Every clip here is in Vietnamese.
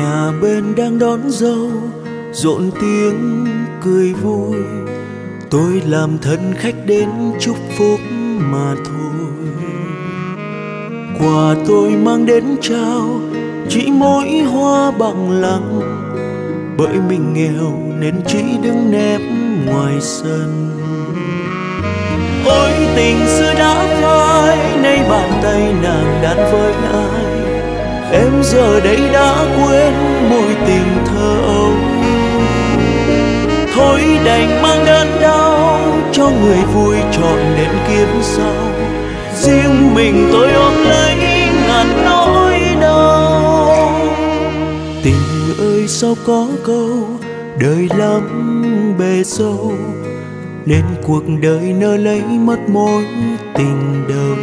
Nhà bên đang đón dâu, rộn tiếng cười vui. Tôi làm thân khách đến chúc phúc mà thôi. Quà tôi mang đến trao chỉ mỗi hoa bằng lăng, bởi mình nghèo nên chỉ đứng nép ngoài sân. Ôi tình xưa đã phai, nay bàn tay nàng đan với ai. Em giờ đây đã quên mối tình thơ ấu. Thôi đành mang đớn đau cho người vui trọn đến kiếp sau. Riêng mình tôi ôm lấy ngàn nỗi đau. Tình ơi sao có câu đời lắm bề dâu, nên cuộc đời nỡ lấy mất mối tình đầu.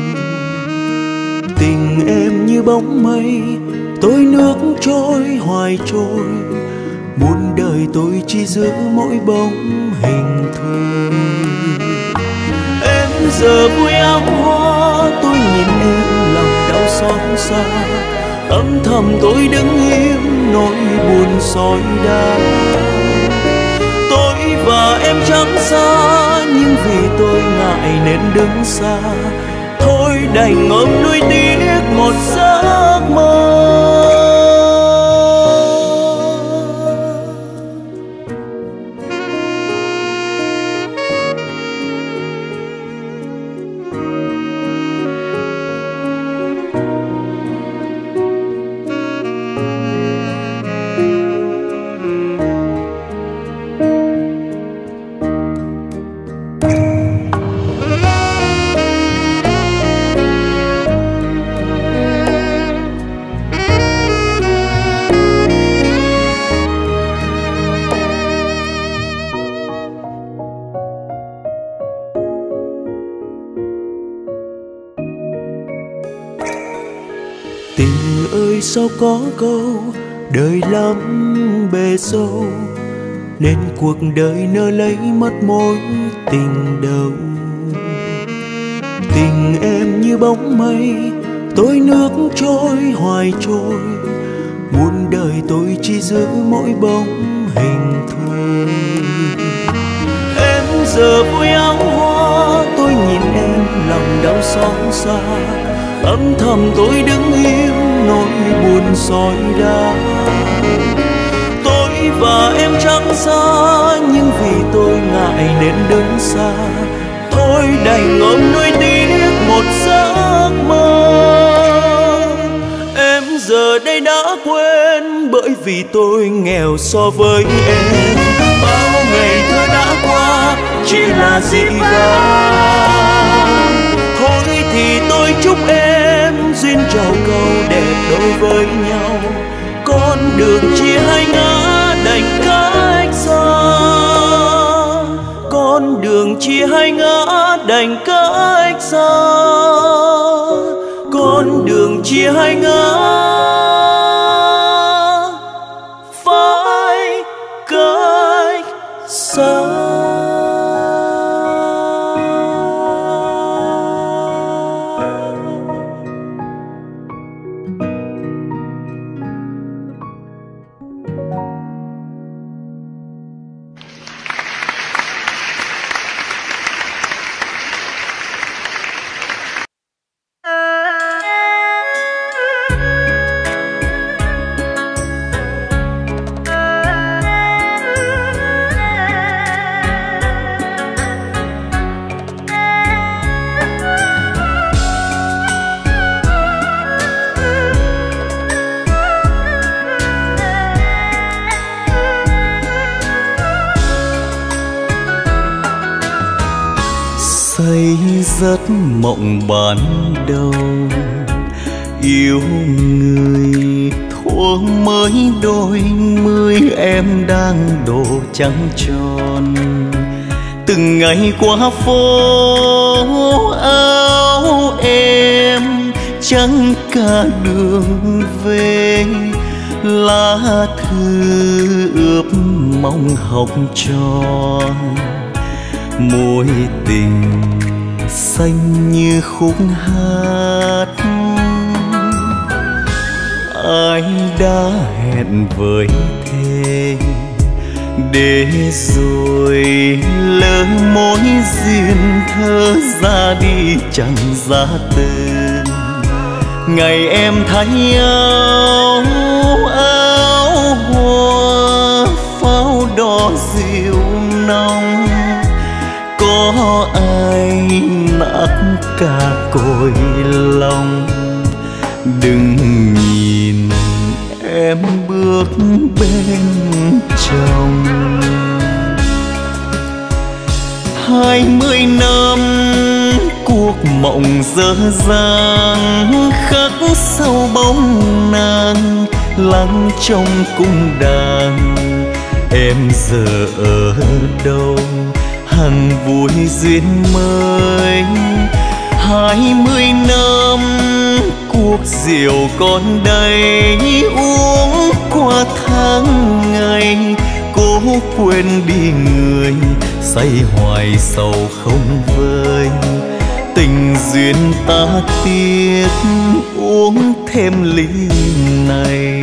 Tình em như bóng mây, tôi nước trôi hoài trôi. Muôn đời tôi chỉ giữ mỗi bóng hình thôi. Em giờ vui áo hoa, tôi nhìn em lòng đau xót xa. Âm thầm tôi đứng im nỗi buồn soi đá. Tôi và em chẳng xa, nhưng vì tôi ngại nên đứng xa. Thôi đành ôm nuối tiếc một giấc mơ. Tình ơi sao có câu đời lắm bề dâu, nên cuộc đời nỡ lấy mất mối tình đầu. Tình em như bóng mây, tôi nước trôi hoài trôi. Muôn đời tôi chỉ giữ mỗi bóng hình thôi. Em giờ vui áo hoa, tôi nhìn em lòng đau xót xa. Âm thầm tôi đứng im nỗi buồn soi đá. Tôi và em chẳng xa, nhưng vì tôi ngại nên đứng xa. Thôi đành ôm nuối tiếc một giấc mơ. Em giờ đây đã quên, bởi vì tôi nghèo so với em. Bao ngày thơ đã qua chỉ là dị vãng. Thôi thì tôi chúc em duyên trầu cầu đẹp đôi với nhau. Con đường chia hai ngã đành cách xa. Con đường chia hai ngã đành cách xa. Con đường chia hai ngã phải cách xa. Say giấc mộng ban đầu, yêu người thuở mới đôi mươi, em đang độ trăng tròn. Từng ngày qua phố áo em trắng cả đường về. Lá thư ướp mong học trò, mối tình xanh như khúc hát. ai đã hẹn với thề, để rồi lỡ mối duyên thơ ra đi chẳng ra tên. Ngày em thấy áo hoa pháo đỏ dịu nồng, có ai nát cả cõi lòng. Đừng nhìn em bước bên chồng. 20 năm cuộc mộng dở dang, khắc sâu bóng nàng lắng trong cung đàn. Em giờ ở đâu hằng vui duyên mới. 20 năm cuộc rượu còn đây, uống qua tháng ngày. Cố quên đi người say hoài sầu không vơi. Tình duyên ta tiếc uống thêm ly này.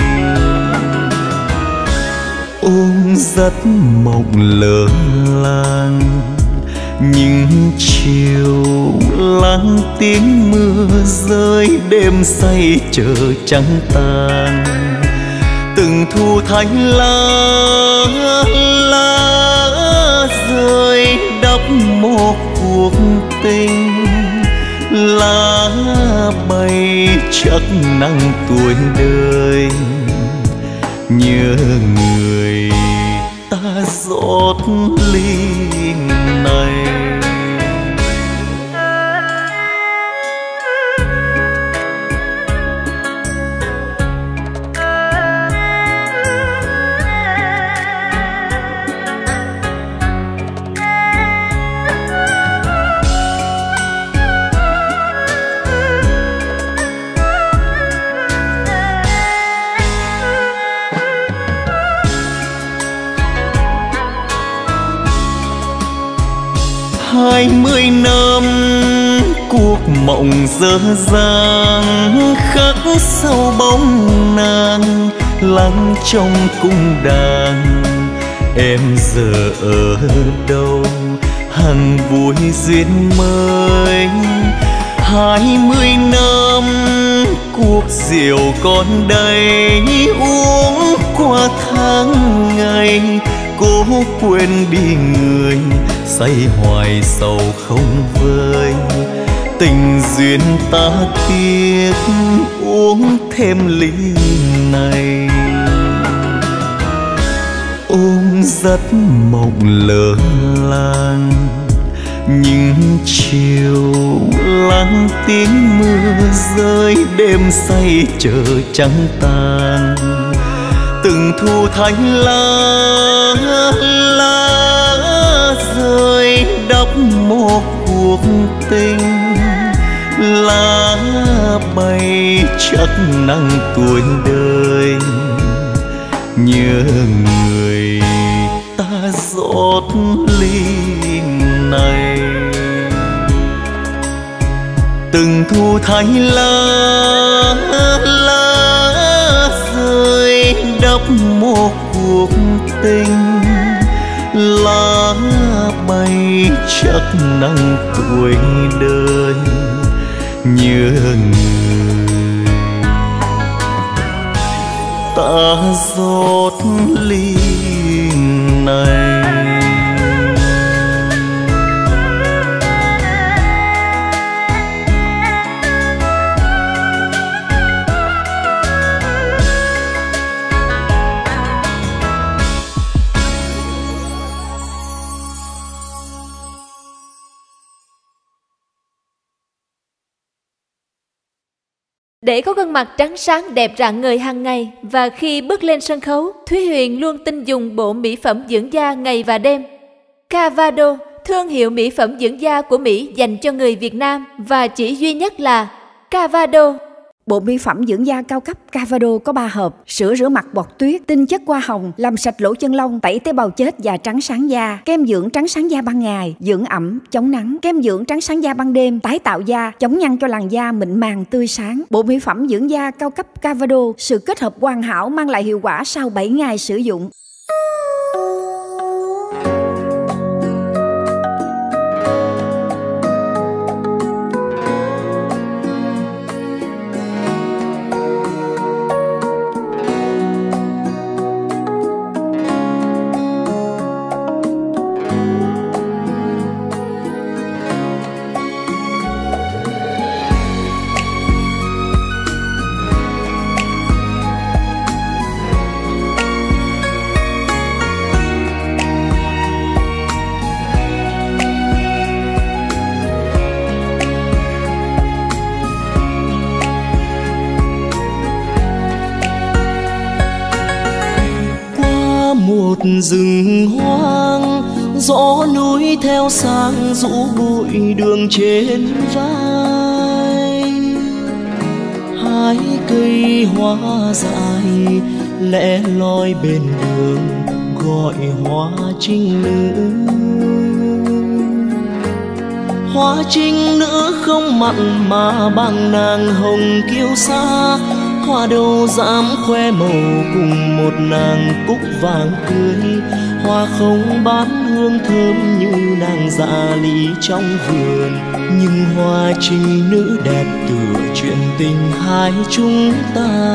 Ôm giấc mộng lơ làng, những chiều lắng tiếng mưa rơi. Đêm say chờ trắng tan, từng thu thanh lá rơi đắp một cuộc tình. Lá bay chắc nắng tuổi đời, nhớ người ta rót ly này. 20 năm cuộc mộng dở dang, khắc sâu bóng nàng lắng trong cung đàn. Em giờ ở đâu hằng vui duyên mới. 20 năm cuộc rượu còn đây, uống qua tháng ngày. Cố quên đi người say hoài sầu không vơi. Tình duyên ta tiếc uống thêm ly này. Ôm giấc mộng lơ làng, những chiều lắng tiếng mưa rơi. Đêm say chờ trắng tan, từng thu thanh lá rơi đắp một cuộc tình. Lá bay chắc nắng tuổi đời, nhớ người ta rót ly này. Từng thu thanh lá rơi đắp một cuộc tình. Lá bay chắc nắng tuổi đời, nhớ người ta rót ly này. Để có gương mặt trắng sáng đẹp rạng ngời hàng ngày, và khi bước lên sân khấu, Thúy Huyền luôn tin dùng bộ mỹ phẩm dưỡng da ngày và đêm. Cavado, thương hiệu mỹ phẩm dưỡng da của Mỹ dành cho người Việt Nam và chỉ duy nhất là Cavado. Bộ mỹ phẩm dưỡng da cao cấp Cavado có 3 hộp: sữa rửa mặt bọt tuyết, tinh chất hoa hồng làm sạch lỗ chân lông, tẩy tế bào chết và trắng sáng da, kem dưỡng trắng sáng da ban ngày, dưỡng ẩm, chống nắng, kem dưỡng trắng sáng da ban đêm, tái tạo da, chống nhăn cho làn da mịn màng tươi sáng. Bộ mỹ phẩm dưỡng da cao cấp Cavado, sự kết hợp hoàn hảo mang lại hiệu quả sau 7 ngày sử dụng. Một rừng hoang, gió núi theo sang rũ bụi đường trên vai. Hai cây hoa dài lẻ loi bên đường gọi hoa trinh nữ. Hoa trinh nữ không mặn mà bằng nàng hồng kiêu sa. Hoa đâu dám khoe màu cùng một nàng cúc vàng cưới. Hoa không bán hương thơm như nàng dạ lý trong vườn, nhưng hoa trinh nữ đẹp tựa chuyện tình hai chúng ta.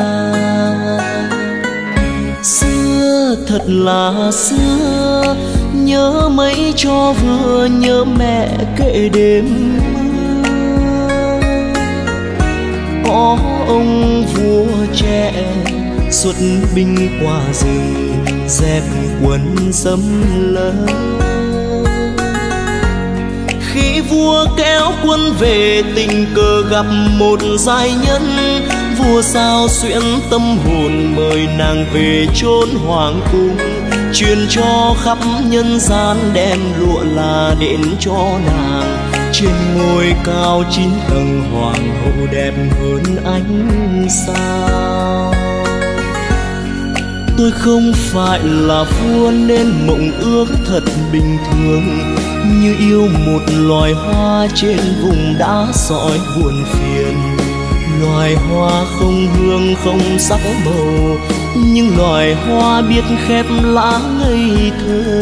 Xưa thật là xưa, nhớ mấy cho vừa, nhớ mẹ kệ đêm có ông vua trẻ xuất binh qua rừng dẹp quân xâm lấn. Khi vua kéo quân về tình cờ gặp một giai nhân, vua sao xuyễn tâm hồn mời nàng về chốn hoàng cung, truyền cho khắp nhân gian đem lụa là đến cho nàng. Trên ngôi cao 9 tầng hoàng hậu đẹp hơn ánh sao. Tôi không phải là vua nên mộng ước thật bình thường, như yêu một loài hoa trên vùng đá sỏi buồn phiền. Loài hoa không hương không sắc màu, nhưng loài hoa biết khép lá ngây thơ.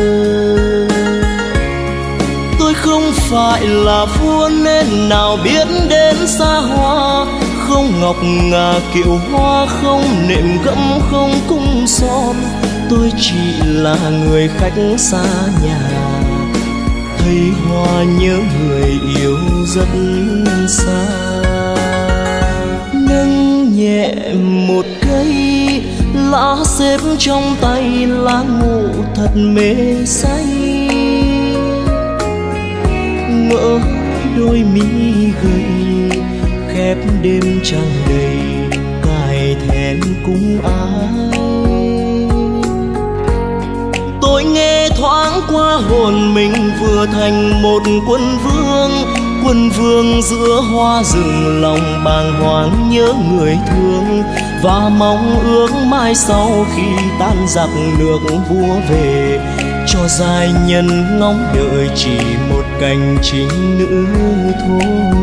Tôi không phải là vua nên nào biết đến xa hoa, không ngọc ngà kiệu hoa, không nệm gẫm không cung son. Tôi chỉ là người khách xa nhà, thấy hoa nhớ người yêu rất xa. Nâng nhẹ một cây lá xếp trong tay, lá ngủ thật mê say. Ngỡ đôi mi gầy khép đêm trăng đầy, cài thẹn cung ai. Tôi nghe thoáng qua hồn mình vừa thành một quân vương. Quân vương giữa hoa rừng lòng bàng hoàng nhớ người thương, và mong ước mai sau khi tan giặc nước vua về, cho giai nhân ngóng đợi chỉ một cành trinh nữ thôi.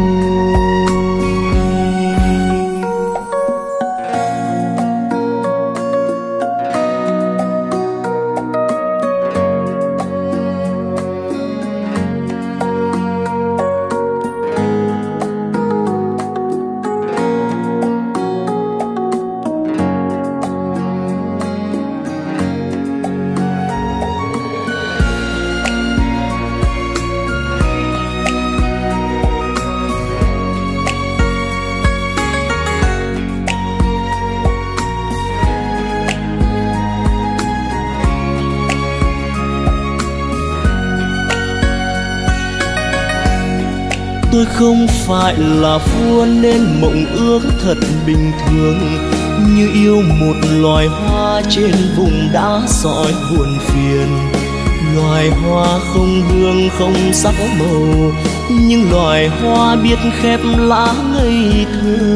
Tôi không phải là vua nên mộng ước thật bình thường, như yêu một loài hoa trên vùng đá sỏi buồn phiền. Loài hoa không hương không sắc màu, những loài hoa biết khép lá ngây thơ.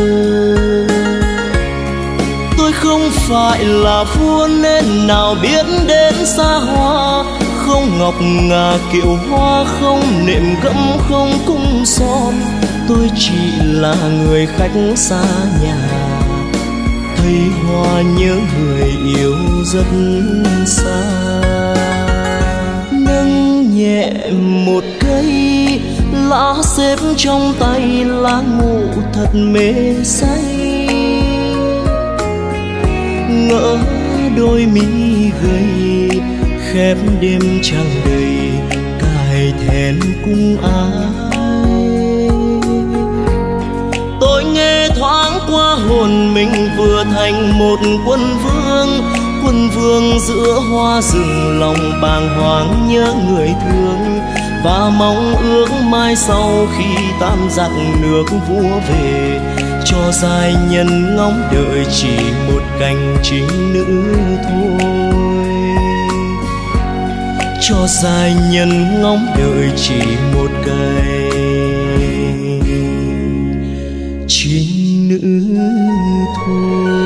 Tôi không phải là vua nên nào biết đến xa hoa, không ngọc ngà kiệu hoa, không nệm gấm, không cung son. Tôi chỉ là người khách xa nhà, thấy hoa nhớ người yêu rất xa. Nâng nhẹ một cây lá xếp trong tay, lá ngủ thật mê say. Ngỡ đôi mi gầy khép đêm trăng đầy, cài thẹn cung ai. Tôi nghe thoáng qua hồn mình vừa thành một quân vương giữa hoa rừng, lòng bàng hoàng nhớ người thương và mong ước mai sau khi tam giặc nước vua về, cho giai nhân ngóng đợi chỉ một cành trinh nữ thôi. Cho giai nhân ngóng đợi chỉ một cành trinh nữ thôi.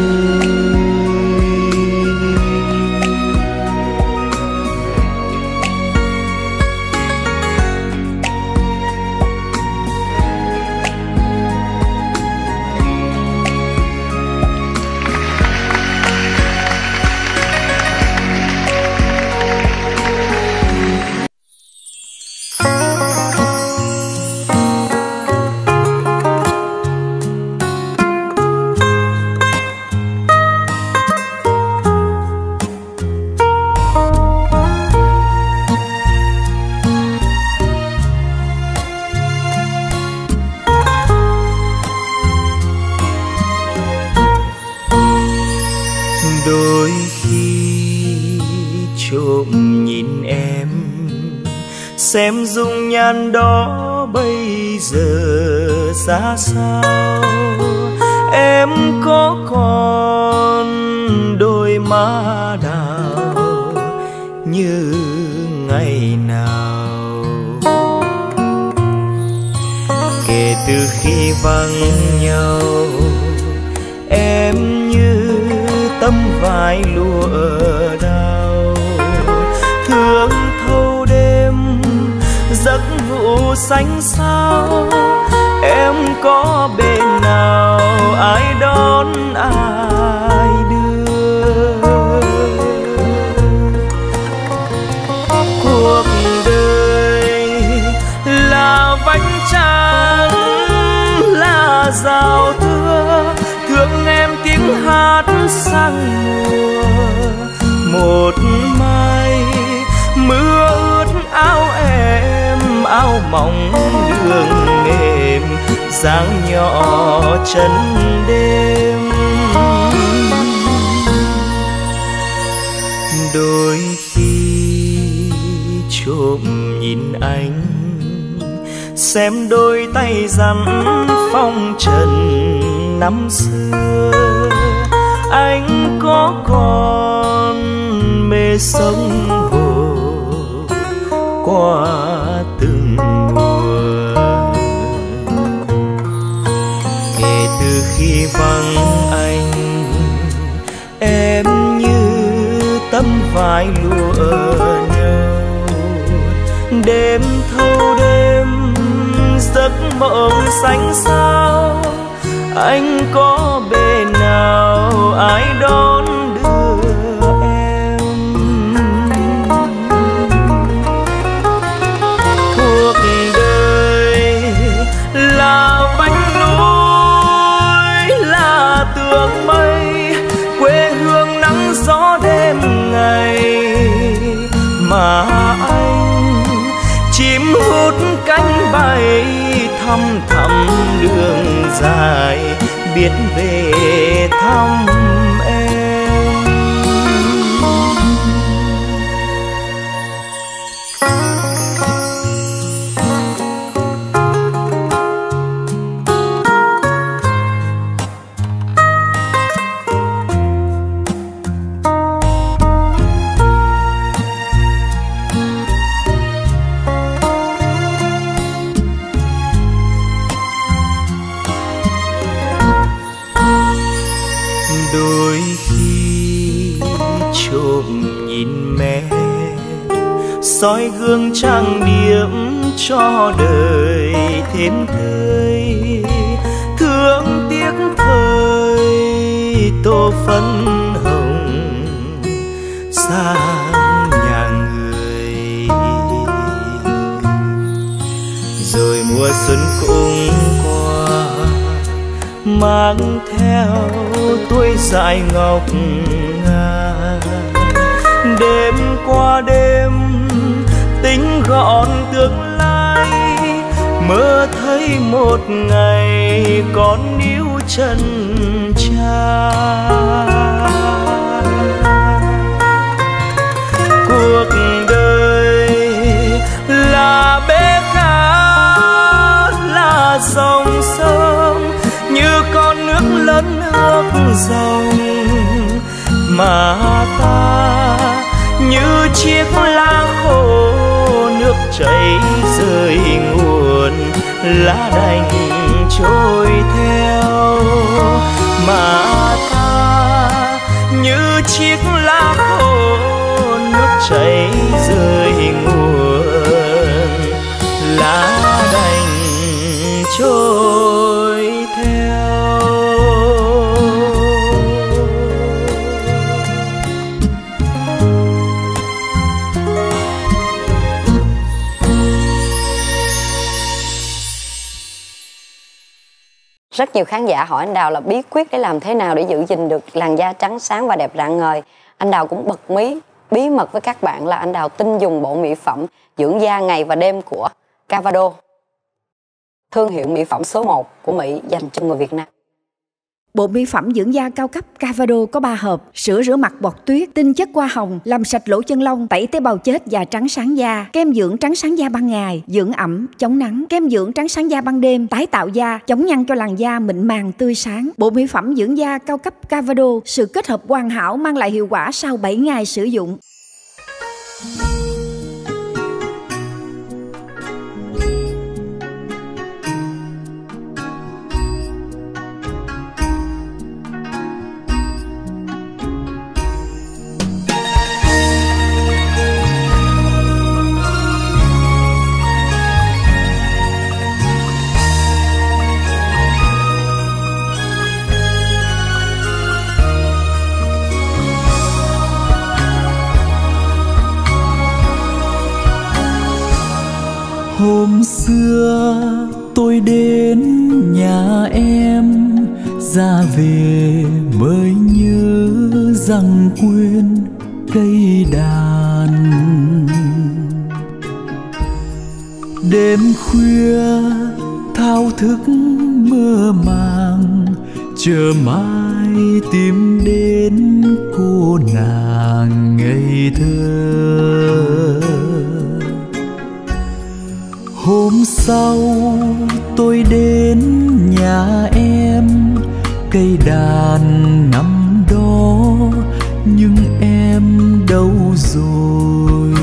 Đôi khi trộm nhìn em, xem dung nhan đó bây giờ ra sao. Em có còn đôi má đào như ngày nào? Kể từ khi vắng nhau, em như tấm vải lụa đào, thương thâu đêm giấc ngủ xanh sao. Em có bên nào ai đón ai đưa? Cuộc đời là vánh trăng, là rào thưa, thương em tiếng hát sang mùa. Một mai mưa ướt áo em, áo mỏng đường mềm, dáng nhỏ chân đêm. Đôi khi trộm nhìn anh, xem đôi tay rắn phong trần năm xưa. Anh có còn mê sông hồ qua từng mùa? Kể từ khi vắng anh, em như tấm vải lụa nhau. Đêm thâu đêm giấc mộng xanh sao. Anh có bên nào ai đón đưa em? Cuộc đời là vách núi, là tường mây, quê hương nắng gió đêm ngày. Mà anh chim hút cánh bay thăm thẳm đường dài, biết về thăm em. soi gương trang điểm cho đời thêm tươi. Thương tiếc thời tô phấn hồng sang nhà người. Rồi mùa xuân cũng qua, mang theo tuổi dại ngọc ngà. Đêm qua đêm tính gọn tương lai, mơ thấy một ngày con níu chân cha. Cuộc đời là bể cá, là dòng sông, như con nước lớn nước dòng, mà ta như chiếc lá khô nước chảy rơi nguồn, lá đành trôi theo. Mà ta như chiếc lá khô nước chảy rơi nguồn, lá đành trôi theo. Rất nhiều khán giả hỏi anh Đào là bí quyết để làm thế nào để giữ gìn được làn da trắng sáng và đẹp rạng ngời. Anh Đào cũng bật mí bí mật với các bạn là anh Đào tin dùng bộ mỹ phẩm dưỡng da ngày và đêm của Cavado, thương hiệu mỹ phẩm số 1 của Mỹ dành cho người Việt Nam. Bộ mỹ phẩm dưỡng da cao cấp Cavado có 3 hộp: sữa rửa mặt bọt tuyết, tinh chất hoa hồng làm sạch lỗ chân lông, tẩy tế bào chết và trắng sáng da, kem dưỡng trắng sáng da ban ngày, dưỡng ẩm, chống nắng, kem dưỡng trắng sáng da ban đêm, tái tạo da, chống nhăn cho làn da mịn màng tươi sáng. Bộ mỹ phẩm dưỡng da cao cấp Cavado, sự kết hợp hoàn hảo mang lại hiệu quả sau 7 ngày sử dụng. Hôm xưa tôi đến nhà em, ra về mới nhớ rằng quên cây đàn. Đêm khuya thao thức mơ màng, chờ mai tìm đến cô nàng ngây thơ. Hôm sau tôi đến nhà em, cây đàn nằm đó nhưng em đâu rồi?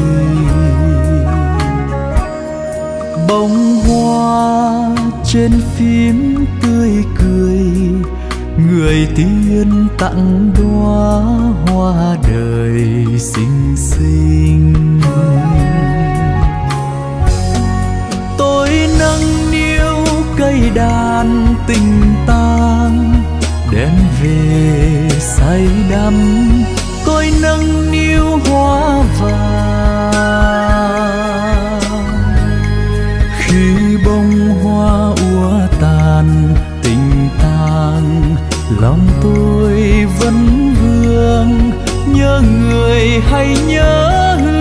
Bông hoa trên phím tươi cười, người tiên tặng đóa hoa đời xinh xinh. Tôi nâng niu cây đàn tình tang, đem về say đắm. Tôi nâng niu hoa vàng, khi bông hoa úa tàn tình tang, lòng tôi vẫn vương nhớ người hay nhớ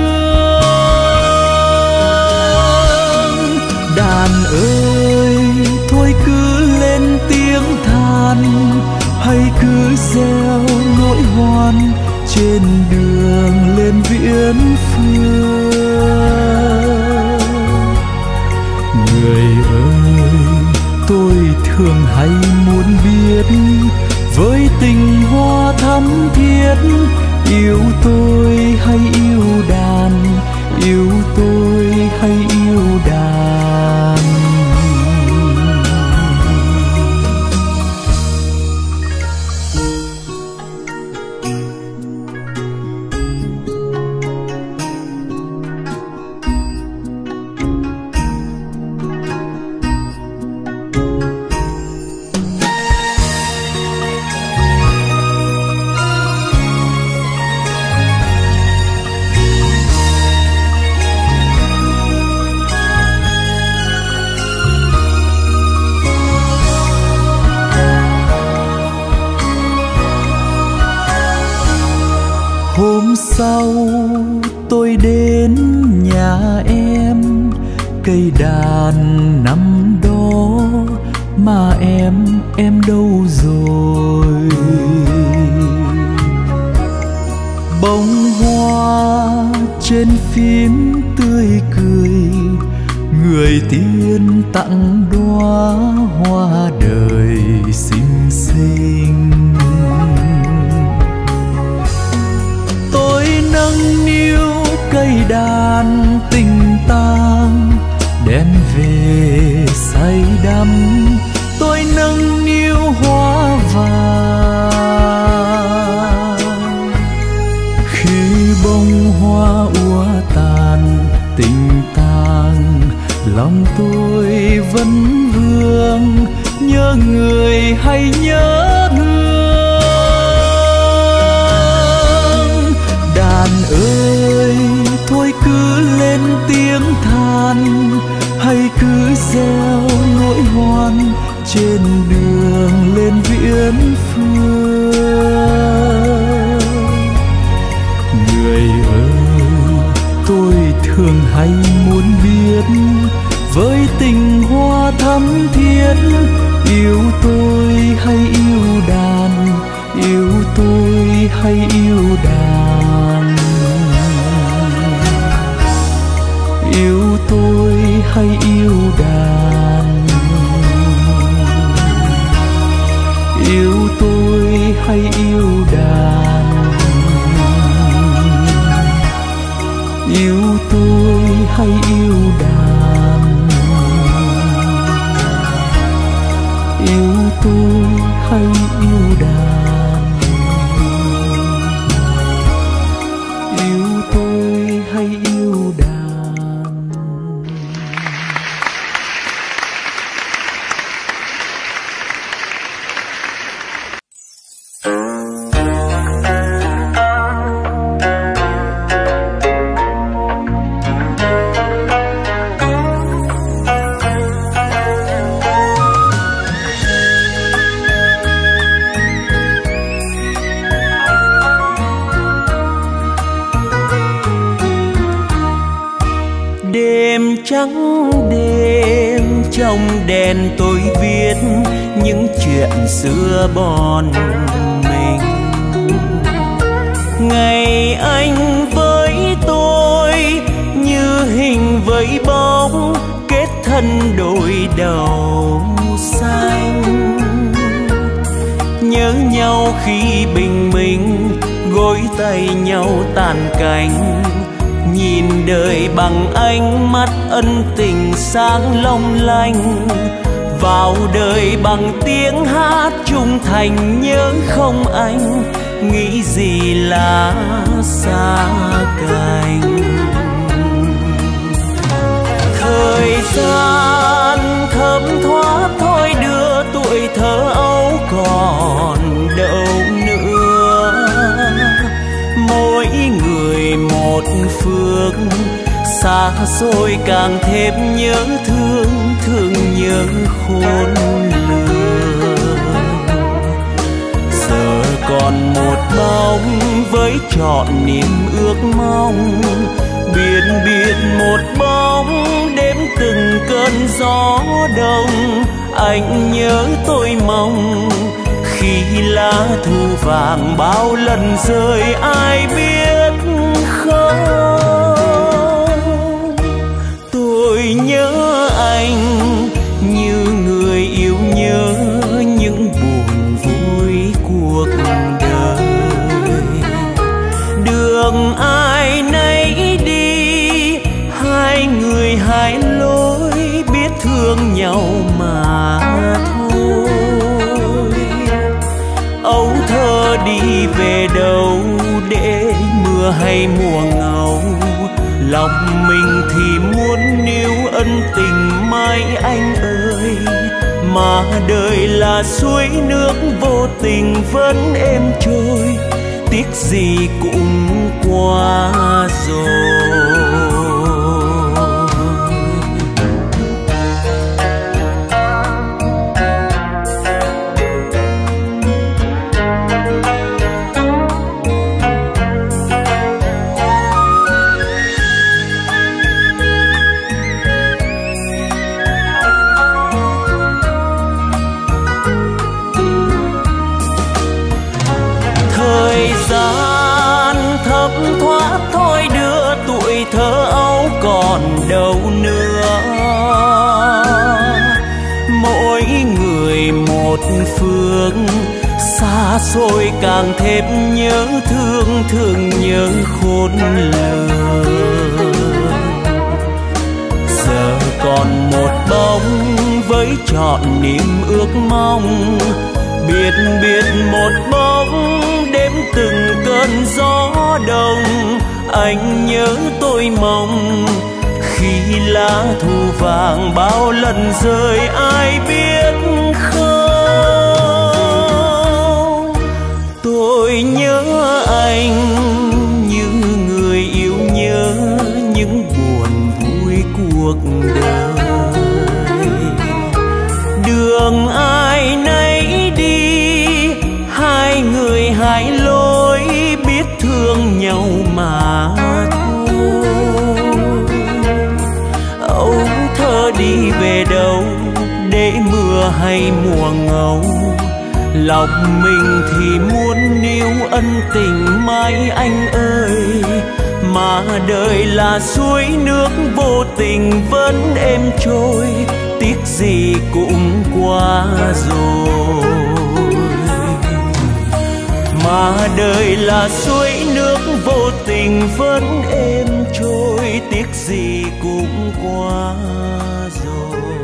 hương. Đàn ơi thôi cứ lên tiếng than, hay cứ gieo nỗi hoan trên đường lên viễn phương. Người ơi tôi thường hay muốn biết, với tình hoa thắm thiết, yêu tôi hay yêu đàn, yêu tôi hay yêu đàn. sau tôi đến nhà em, cây đàn nằm đó mà em đâu rồi? Bông hoa trên phím tươi cười, người tiên tặng đóa hoa đời xinh xinh. Tôi nâng niu cây đàn tình tang, đem về say đắm. Tôi nâng niu hoa vàng, khi bông hoa úa tàn tình tang, lòng tôi vẫn vương nhớ người hay nhớ hương. Đàn ơi thôi cứ lên tiếng than, hay cứ gieo nỗi hoan trên đường lên Viễn Phương. Người ơi tôi thường hay muốn biết, với tình hoa thắm thiết, yêu tôi hay yêu đàn, yêu tôi hay yêu đàn, yêu tôi hay yêu đàn, yêu tôi hay yêu đàn, yêu tôi hay yêu đàn, yêu tôi hay yêu đàn, yêu tôi hay yêu đàn. Trắng đêm trong đèn tôi viết những chuyện xưa bọn mình. Ngày anh với tôi như hình với bóng, kết thân đôi đầu xanh. Nhớ nhau khi bình minh, gối tay nhau tàn cánh. Nhìn đời bằng ánh mắt ân tình sáng long lanh, vào đời bằng tiếng hát trung thành. Nhớ không anh, nghĩ gì là xa cánh. Thời gian thấm thoát thôi đưa tuổi thơ ấu còn đâu nữa. Mỗi người một phương, xa xôi càng thêm nhớ thương, thương nhớ khôn lường. Giờ còn một bóng với trọn niềm ước mong, biển biệt một bóng đếm từng cơn gió đông. Anh nhớ tôi mong khi lá thu vàng bao lần rơi, ai biết không. Tôi nhớ anh như người yêu nhớ những buồn vui cuộc đời. Đường ai nấy đi, hai người hai lối, biết thương nhau mà thôi. Ấu thơ đi về đâu để mưa hay mùa ngâu, lòng mình thì muốn níu ân tình mãi anh ơi. Mà đời là suối nước vô tình vẫn êm trôi, tiếc gì cũng qua rồi. còn đâu nữa. Mỗi người một phương, xa xôi càng thêm nhớ thương, thương nhớ khôn lường. Giờ còn một bóng với trọn niềm ước mong, biệt biệt một bóng đếm từng cơn gió đông. Anh nhớ tôi mong khi lá thu vàng bao lần rơi, ai biết không. Tôi nhớ anh như người yêu nhớ những buồn vui cuộc đời. Đường ai nấy đi, hai người hai lối, biết thương nhau mà thôi. Âu thơ đi về đâu để mưa hay mùa ngâu, lòng mình thì muốn níu ân tình mãi anh ơi. Mà đời là suối nước vô tình vẫn êm trôi, tiếc gì cũng qua rồi. Mà đời là suối nước vô tình vẫn êm trôi, tiếc gì cũng qua rồi.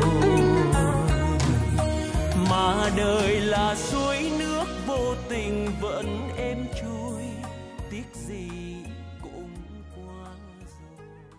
Mà đời là suối nước vô tình vẫn êm trôi, tiếc gì cũng qua rồi.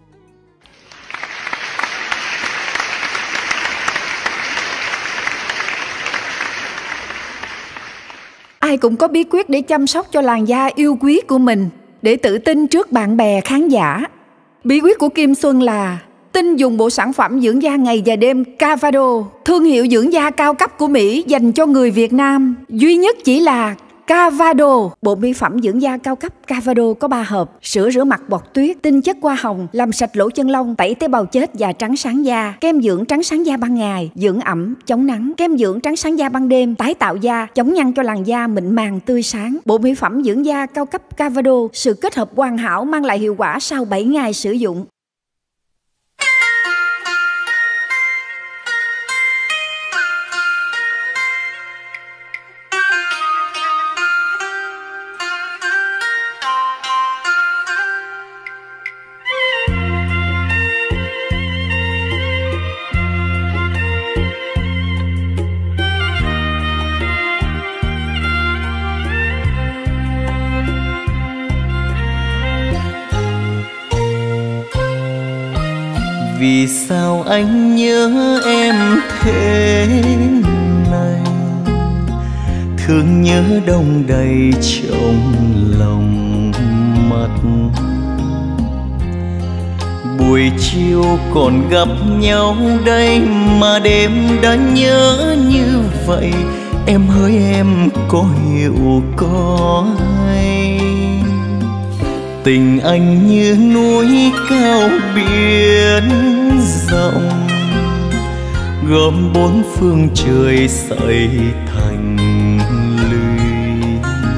Ai cũng có bí quyết để chăm sóc cho làn da yêu quý của mình, để tự tin trước bạn bè khán giả. Bí quyết của Kim Xuân là tin dùng bộ sản phẩm dưỡng da ngày và đêm Cavado, thương hiệu dưỡng da cao cấp của Mỹ dành cho người Việt Nam. Duy nhất chỉ là Cavado. Bộ mỹ phẩm dưỡng da cao cấp Cavado có 3 hộp: sữa rửa mặt bọt tuyết, tinh chất hoa hồng làm sạch lỗ chân lông, tẩy tế bào chết và trắng sáng da, kem dưỡng trắng sáng da ban ngày, dưỡng ẩm, chống nắng, kem dưỡng trắng sáng da ban đêm, tái tạo da, chống nhăn cho làn da mịn màng tươi sáng. Bộ mỹ phẩm dưỡng da cao cấp Cavado, sự kết hợp hoàn hảo mang lại hiệu quả sau 7 ngày sử dụng. Vì sao anh nhớ em thế này, thương nhớ đông đầy trong lòng mắt. Buổi chiều còn gặp nhau đây mà đêm đã nhớ như vậy. Em hỡi em có hiểu có hay, tình anh như núi cao biển rộng, gom bốn phương trời xây thành lũy.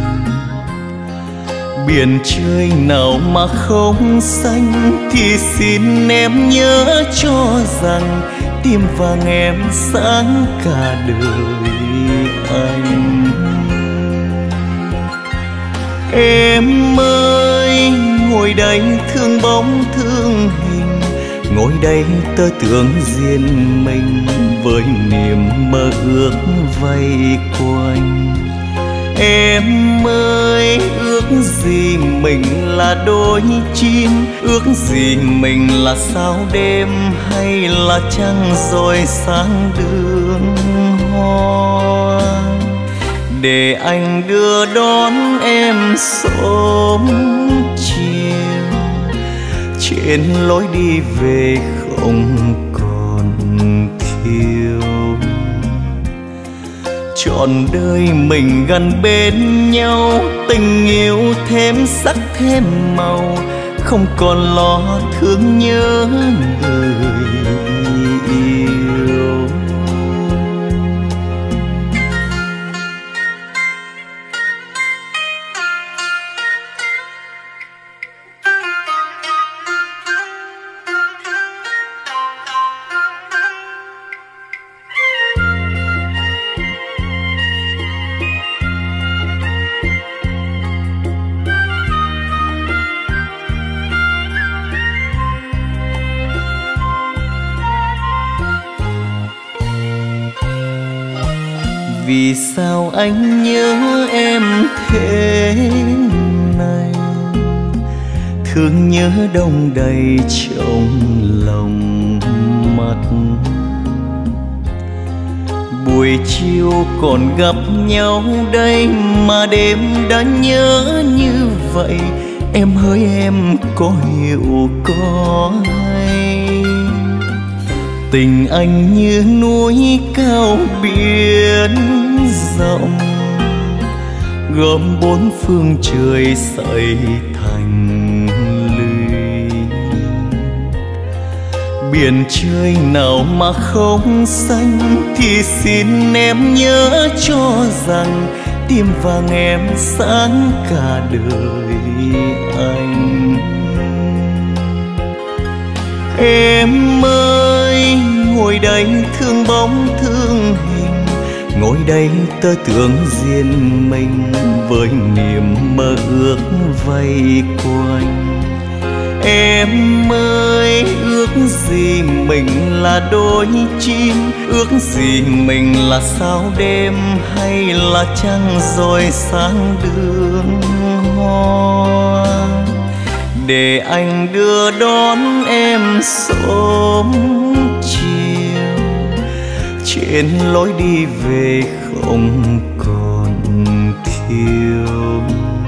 Biển trời nào mà không xanh thì xin em nhớ cho rằng tim vàng em sáng cả đời anh. Em ơi ngồi đây thương bóng thương hình, ngồi đây tơ tưởng riêng mình với niềm mơ ước vây quanh. Em ơi ước gì mình là đôi chim, ước gì mình là sao đêm hay là trăng rồi sáng đường hoa, để anh đưa đón em sớm chiều trên lối đi về không còn thiếu. Trọn đời mình gần bên nhau, tình yêu thêm sắc thêm màu, không còn lo thương nhớ người yêu. Vì sao anh nhớ em thế này, thương nhớ đông đầy trong lòng mắt. Buổi chiều còn gặp nhau đây mà đêm đã nhớ như vậy. Em hỡi em có hiểu có hay, tình anh như núi cao biển rộng, gom bốn phương trời xây thành lũy. Biển trời nào mà không xanh thì xin em nhớ cho rằng tim vàng em sáng cả đời anh. Em ơi ngồi đây thương bóng thương hình, ngồi đây tơ tưởng riêng mình với niềm mơ ước vây quanh. Em ơi ước gì mình là đôi chim, ước gì mình là sao đêm hay là trăng rồi sáng đường hoa, để anh đưa đón em sớm chiều trên lối đi về không còn thiếu.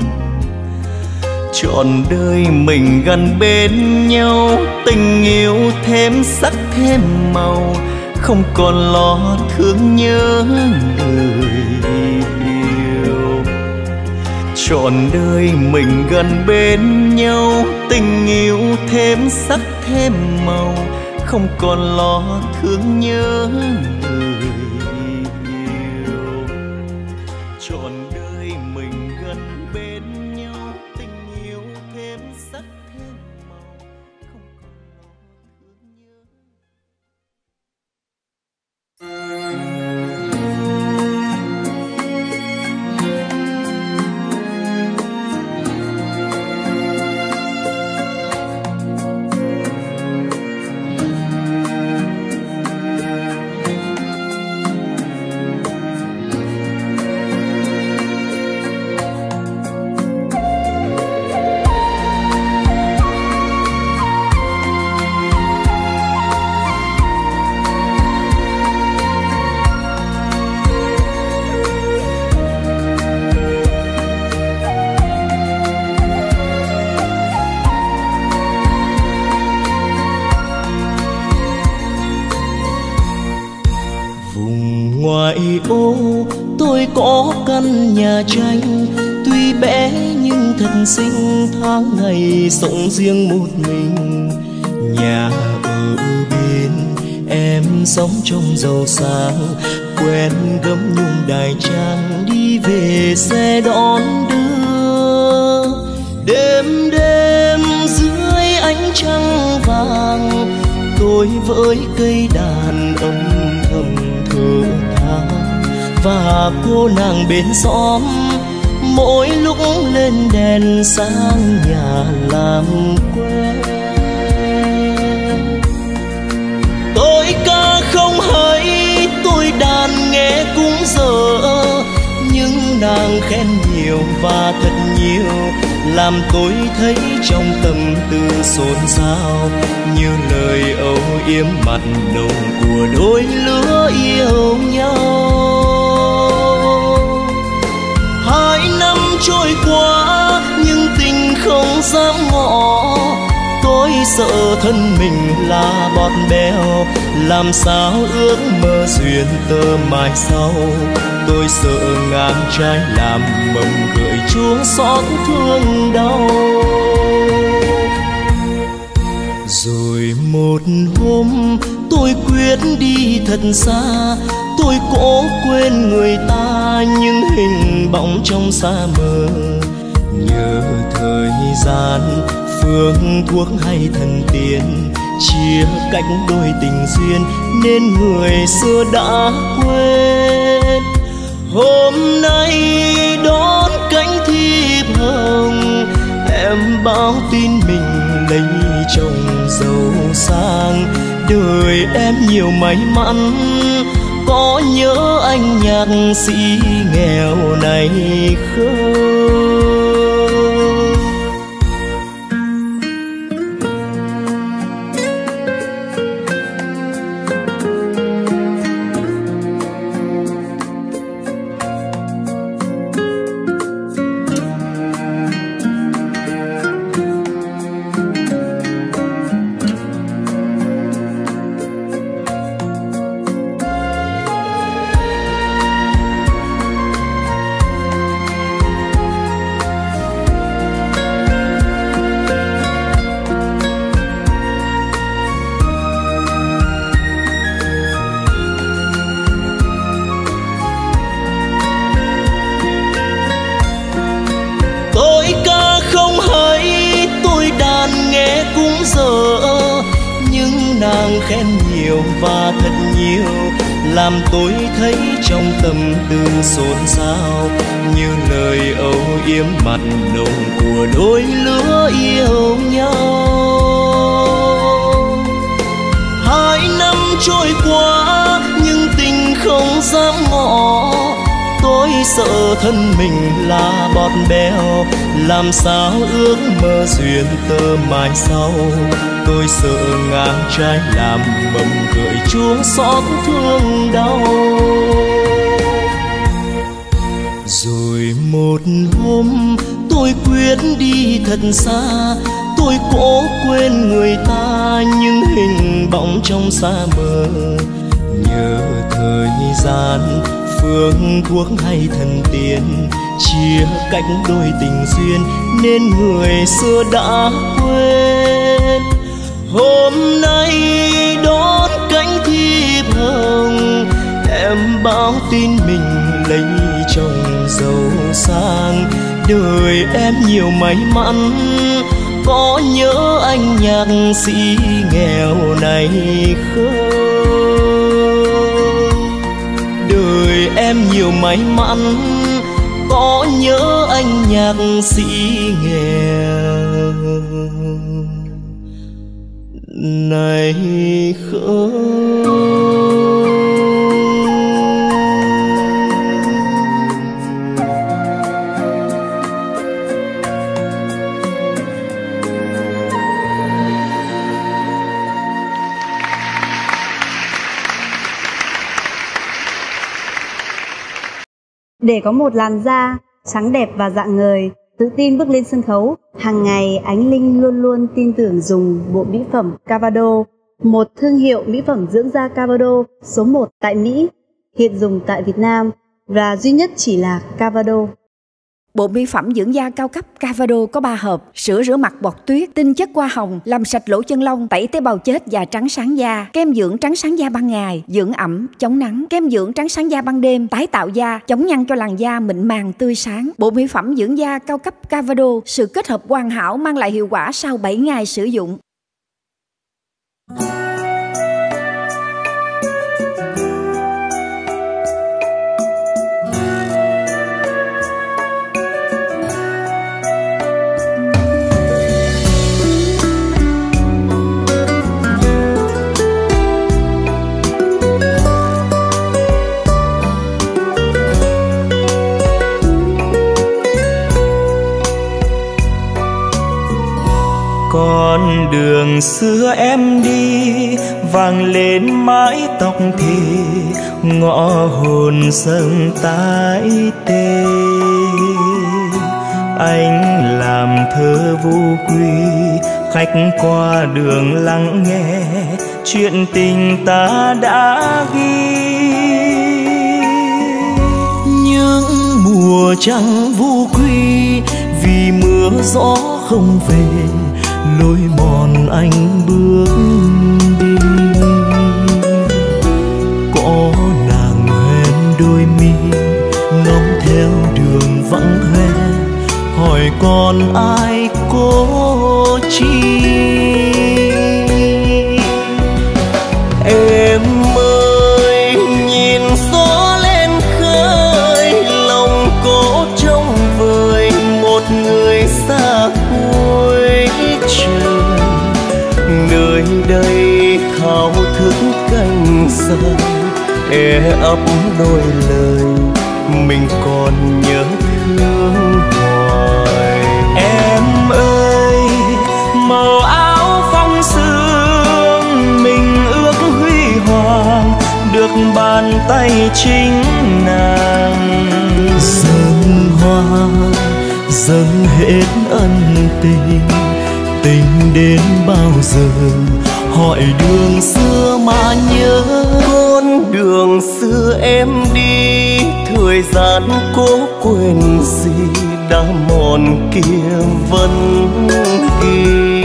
Trọn đời mình gần bên nhau, tình yêu thêm sắc thêm màu, không còn lo thương nhớ người yêu. Trọn đời mình gần bên nhau, tình yêu thêm sắc thêm màu, không còn lo thương nhớ người yêu. Trọn đời mình gần bên nhau, tình yêu thêm sắc thêm màu, không còn lo thương nhớ. Ngoại ô tôi có căn nhà tranh, tuy bé nhưng thật xinh, tháng ngày sống riêng một mình. Nhà ở bên em sống trong giàu sang, quen gấm nhung đài trang, đi về xe đón đưa. Đêm đêm dưới ánh trăng vàng, tôi với cây đàn âm thầm thở than. Và cô nàng bên xóm mỗi lúc lên đèn sang nhà làm quen. Tôi ca không hay, tôi đàn nghe cũng dở, nhưng nàng khen nhiều và thật nhiều, làm tôi thấy trong tâm tư xôn xao, như lời âu yếm mặn nồng của đôi lứa yêu nhau. 2 năm trôi qua nhưng tình không dám ngỏ, tôi sợ thân mình là bọt bèo, làm sao ước mơ duyên tơ mai sau. Tôi sợ ngang trái làm mầm gợi chúa xót thương đau. Rồi một hôm tôi quyết đi thật xa, tôi cố quên người ta nhưng hình bóng trong xa mơ. Nhờ thời gian phương thuốc hay thần tiên chia cách đôi tình duyên, nên người xưa đã quên. Hôm nay đón cánh thiệp hồng, em báo tin mình lấy chồng giàu sang. Đời em nhiều may mắn, có nhớ anh nhạc sĩ nghèo này không? Nàng khen nhiều và thật nhiều, làm tôi thấy trong tâm tư xôn xao, như lời âu yếm mặn nồng của đôi lứa yêu nhau. 2 năm trôi qua nhưng tình không dám ngỏ, tôi sợ thân mình là bọt bèo, làm sao ước mơ duyên tơ mai sau. Tôi sợ ngang trái làm mầm gợi chúa xót thương đau. Rồi một hôm tôi quyết đi thật xa, tôi cố quên người ta nhưng hình bóng trong xa mơ. Nhờ thời gian phương thuốc hay thần tiên chia cách đôi tình duyên, nên người xưa đã quên. Hôm nay đón cánh thiệp hồng, em báo tin mình lấy chồng giàu sang. Đời em nhiều may mắn, có nhớ anh nhạc sĩ nghèo này không? Đời em nhiều may mắn, có nhớ anh nhạc sĩ nghèo này không? Để có một làn da trắng đẹp và rạng ngời, tự tin bước lên sân khấu, hàng ngày Ánh Linh luôn luôn tin tưởng dùng bộ mỹ phẩm Cavado, một thương hiệu mỹ phẩm dưỡng da Cavado số 1 tại Mỹ, hiện dùng tại Việt Nam và duy nhất chỉ là Cavado. Bộ mỹ phẩm dưỡng da cao cấp Cavado có 3 hộp: sữa rửa mặt bọt tuyết, tinh chất hoa hồng làm sạch lỗ chân lông, tẩy tế bào chết và trắng sáng da, kem dưỡng trắng sáng da ban ngày, dưỡng ẩm, chống nắng, kem dưỡng trắng sáng da ban đêm, tái tạo da, chống nhăn cho làn da mịn màng tươi sáng. Bộ mỹ phẩm dưỡng da cao cấp Cavado, sự kết hợp hoàn hảo mang lại hiệu quả sau 7 ngày sử dụng. Con đường xưa em đi vang lên mái tóc thì ngõ hồn dâng tái tê. Anh làm thơ vô quy, khách qua đường lắng nghe chuyện tình ta đã ghi. Những mùa trăng vô quy vì mưa gió không về, lối mòn anh bước đi. Có nàng hoen đôi mi ngóng theo đường vắng hoe, hỏi còn ai cố chi. Em ơi nhìn gió lên khơi, lòng cố trông vời một người xa cuối trời. Nơi đây thao thức cánh rơi, ấp đôi lời mình còn nhớ thương hoài. Em ơi, màu áo phong sương mình ước huy hoàng, được bàn tay chính nàng dâng hoa, dâng hết ân tình. Tình đến bao giờ hỏi đường xưa mà nhớ, con đường xưa em đi, thời gian cố quên gì đã mòn kia vẫn ghi.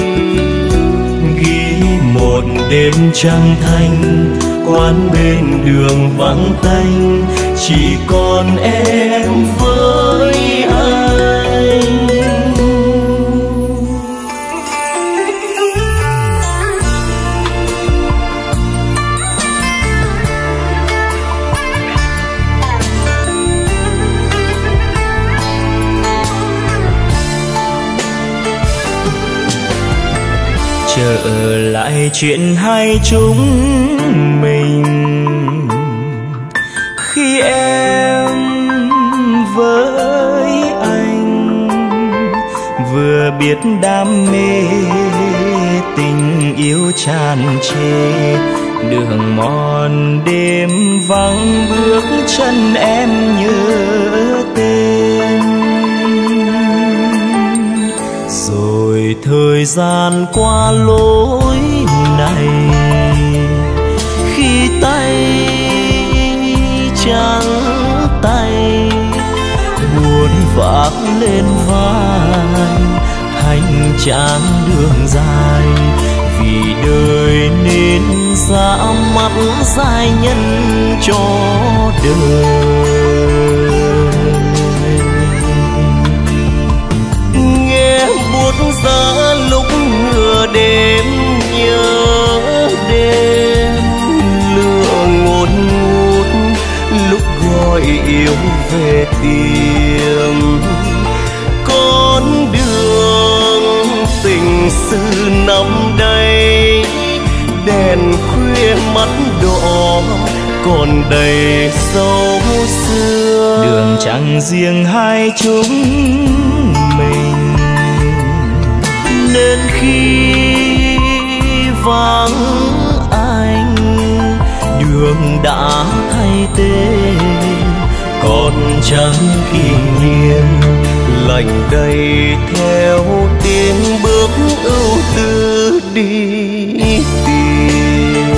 Ghi một đêm trăng thanh, quán bên đường vắng tanh, chỉ còn em với anh. Trở lại chuyện hai chúng mình, khi em với anh vừa biết đam mê, tình yêu tràn trề, đường mòn đêm vắng bước chân em nhớ tên. Rồi thời gian qua lối này, khi tay trắng tay buồn vác lên vai, hành trang đường dài vì đời nên ra mắt giai nhân cho đời. Nghe buốt giá lúc nửa đêm nhớ đêm, lửa ngốn ngút lúc gọi yêu về tìm. Con đường tình xưa năm đây, đèn khuya mắt đỏ còn đầy dấu xưa. Đường chẳng riêng hai chúng mình, nên khi vắng anh, đường đã thay tên. Còn chẳng kỷ niệm lạnh đầy theo tiếng bước ưu tư đi tìm.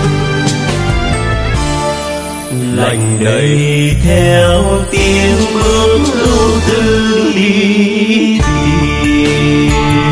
Lạnh đầy theo tiếng bước ưu tư đi tìm.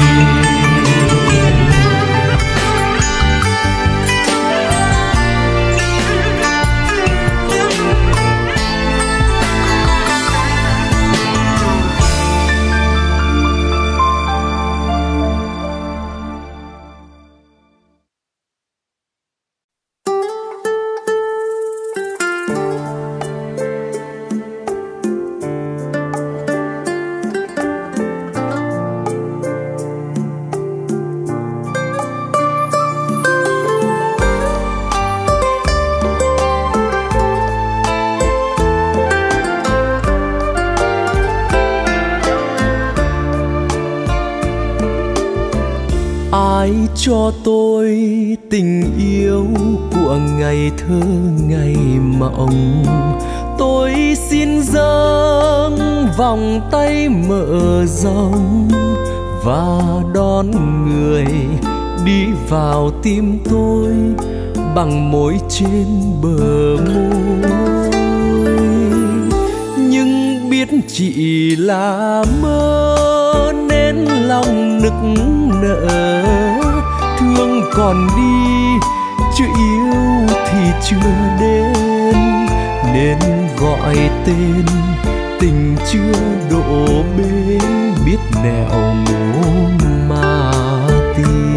Ai cho tôi tình yêu của ngày thơ ngày mộng, tôi xin dâng vòng tay mở rộng và đón người đi vào tim tôi bằng môi trên bờ môi. Nhưng biết chỉ là mơ nên lòng nức nở, thương còn đi chứ yêu thì chưa đến, nên gọi tên tình chưa đổ bên, biết nẻo mố mà tìm.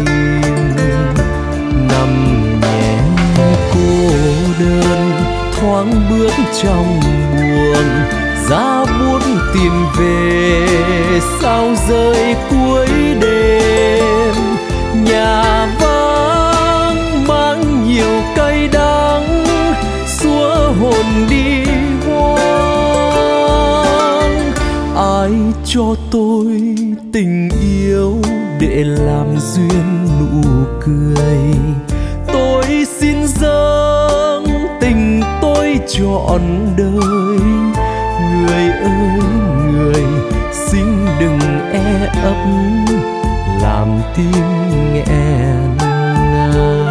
Nằm nhẹ cô đơn thoáng bước trong buồn, giá bút tìm về sao rơi cuối đêm. Nhà vắng mang nhiều cay đắng, cho tôi tình yêu để làm duyên nụ cười. Tôi xin dâng tình tôi trọn đời. Người ơi người, xin đừng e ấp làm tim nghẹn ngào.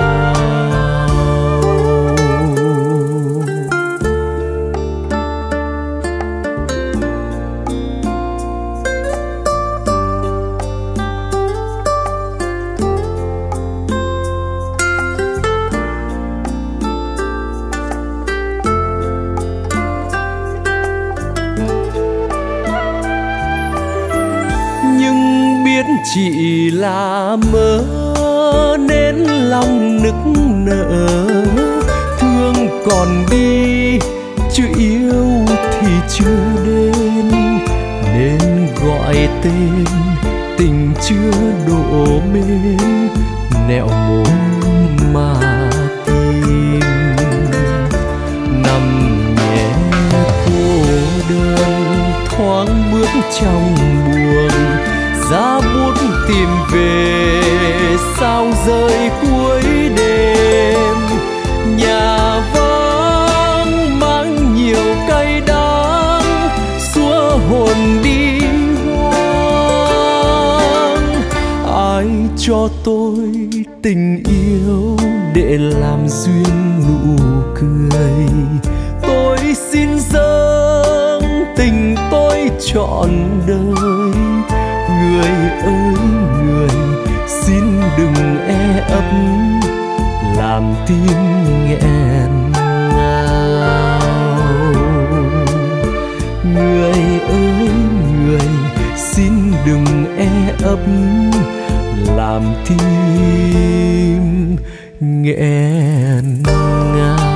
Chỉ là mơ nên lòng nức nở, thương còn đi chứ yêu thì chưa đến, nên gọi tên tình chưa đổ bên nẻo môi mà tìm. Nằm nhẹ cô đơn thoáng bước trong buồn, giá bút tìm về sao rơi cuối đêm. Nhà vắng mang nhiều cay đắng, xua hồn đi hoang. Ai cho tôi tình yêu để làm duyên nụ cười. Tôi xin dâng tình tôi trọn đời. Người ơi người, xin đừng e ấp làm tim nghẹn ngào. Người ơi người, xin đừng e ấp làm tim nghẹn ngào.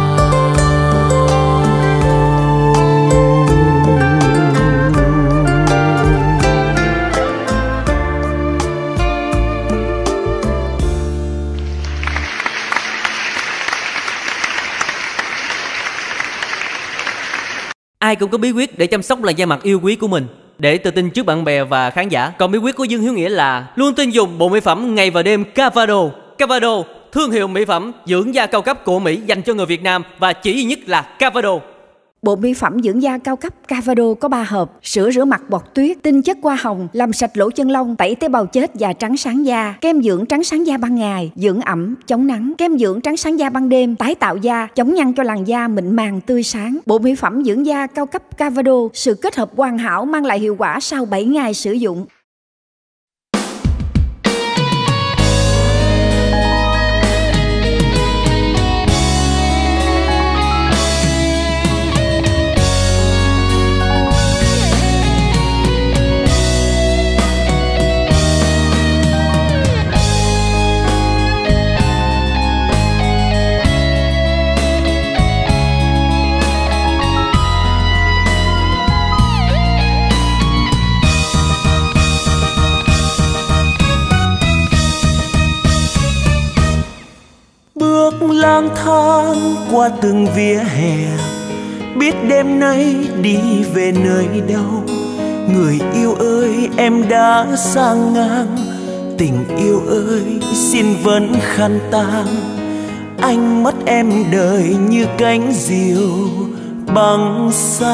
Ai cũng có bí quyết để chăm sóc làn da mặt yêu quý của mình, để tự tin trước bạn bè và khán giả. Còn bí quyết của Dương Hiếu Nghĩa là luôn tin dùng bộ mỹ phẩm ngày và đêm Cavado. Cavado, thương hiệu mỹ phẩm dưỡng da cao cấp của Mỹ dành cho người Việt Nam và chỉ duy nhất là Cavado. Bộ mỹ phẩm dưỡng da cao cấp Cavado có 3 hộp: sữa rửa mặt bọt tuyết, tinh chất hoa hồng làm sạch lỗ chân lông, tẩy tế bào chết và trắng sáng da, kem dưỡng trắng sáng da ban ngày, dưỡng ẩm, chống nắng, kem dưỡng trắng sáng da ban đêm, tái tạo da, chống nhăn cho làn da mịn màng tươi sáng. Bộ mỹ phẩm dưỡng da cao cấp Cavado, sự kết hợp hoàn hảo mang lại hiệu quả sau 7 ngày sử dụng. Lang thang qua từng vỉa hè, biết đêm nay đi về nơi đâu. Người yêu ơi em đã sang ngang, tình yêu ơi xin vẫn khăn tang. Ánh mắt em đời như cánh diều băng xa,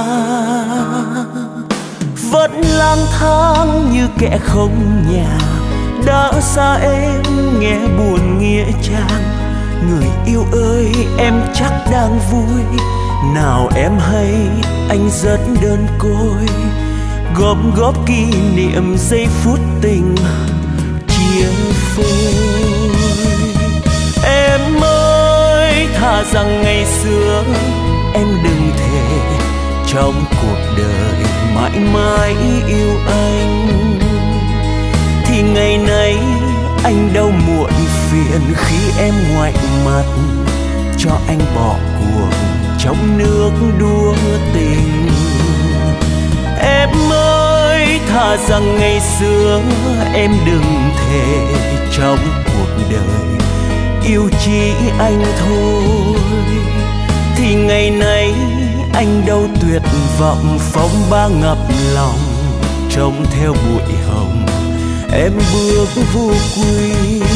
vẫn lang thang như kẻ không nhà. Đã xa em nghe buồn nghĩa trang. Người yêu ơi em chắc đang vui, nào em hay anh rất đơn côi. Góp kỷ niệm giây phút tình chia phôi. Em ơi thà rằng ngày xưa em đừng thể trong cuộc đời mãi mãi yêu anh, thì ngày nay anh đâu muộn phiền khi em ngoảnh mặt cho anh bỏ cuộc trong nước đua tình. Em ơi thà rằng ngày xưa em đừng thể trong cuộc đời yêu chỉ anh thôi, thì ngày nay anh đâu tuyệt vọng phong ba ngập lòng trông theo bụi hồng em bước vô quy.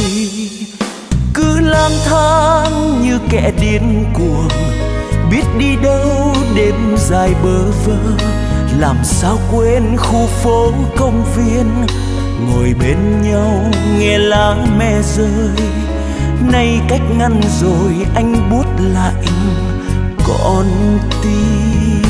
Cứ lang thang như kẻ điên cuồng, biết đi đâu đêm dài bơ vơ. Làm sao quên khu phố công viên, ngồi bên nhau nghe lá me rơi. Nay cách ngăn rồi anh buốt lạnh con tim.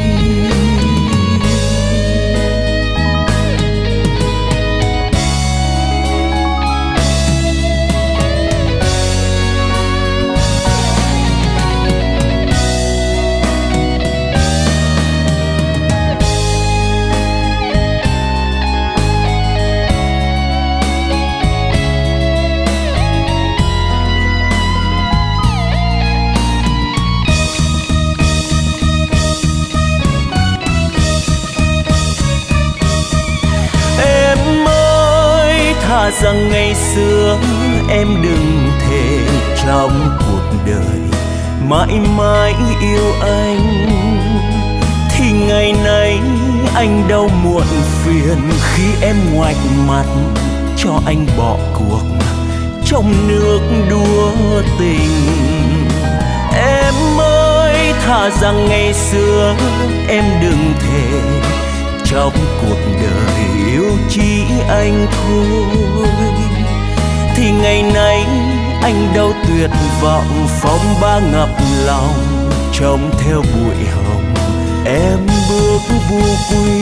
Thà rằng ngày xưa em đừng thể trong cuộc đời mãi mãi yêu anh, thì ngày nay anh đau muộn phiền khi em ngoạch mặt cho anh bỏ cuộc trong nước đua tình. Em ơi, thà rằng ngày xưa em đừng thể trong cuộc đời yêu chỉ anh thôi, thì ngày nay anh đâu tuyệt vọng phong ba ngập lòng trông theo bụi hồng em bước vô quy.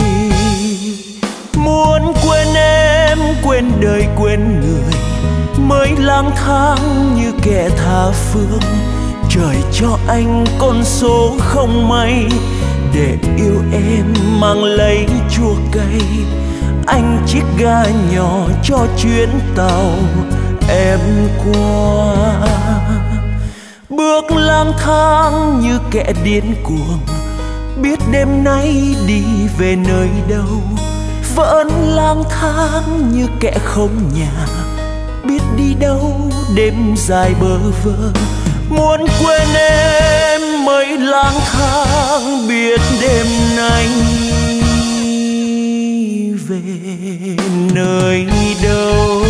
Muốn quên em, quên đời quên người, mới lang thang như kẻ tha phương. Trời cho anh con số không may để yêu em mang lấy chua cay. Anh chiếc ga nhỏ cho chuyến tàu em qua. Bước lang thang như kẻ điên cuồng, biết đêm nay đi về nơi đâu. Vẫn lang thang như kẻ không nhà, biết đi đâu đêm dài bơ vơ. Muốn quên em mới lang thang, biết đêm nay về nơi đâu.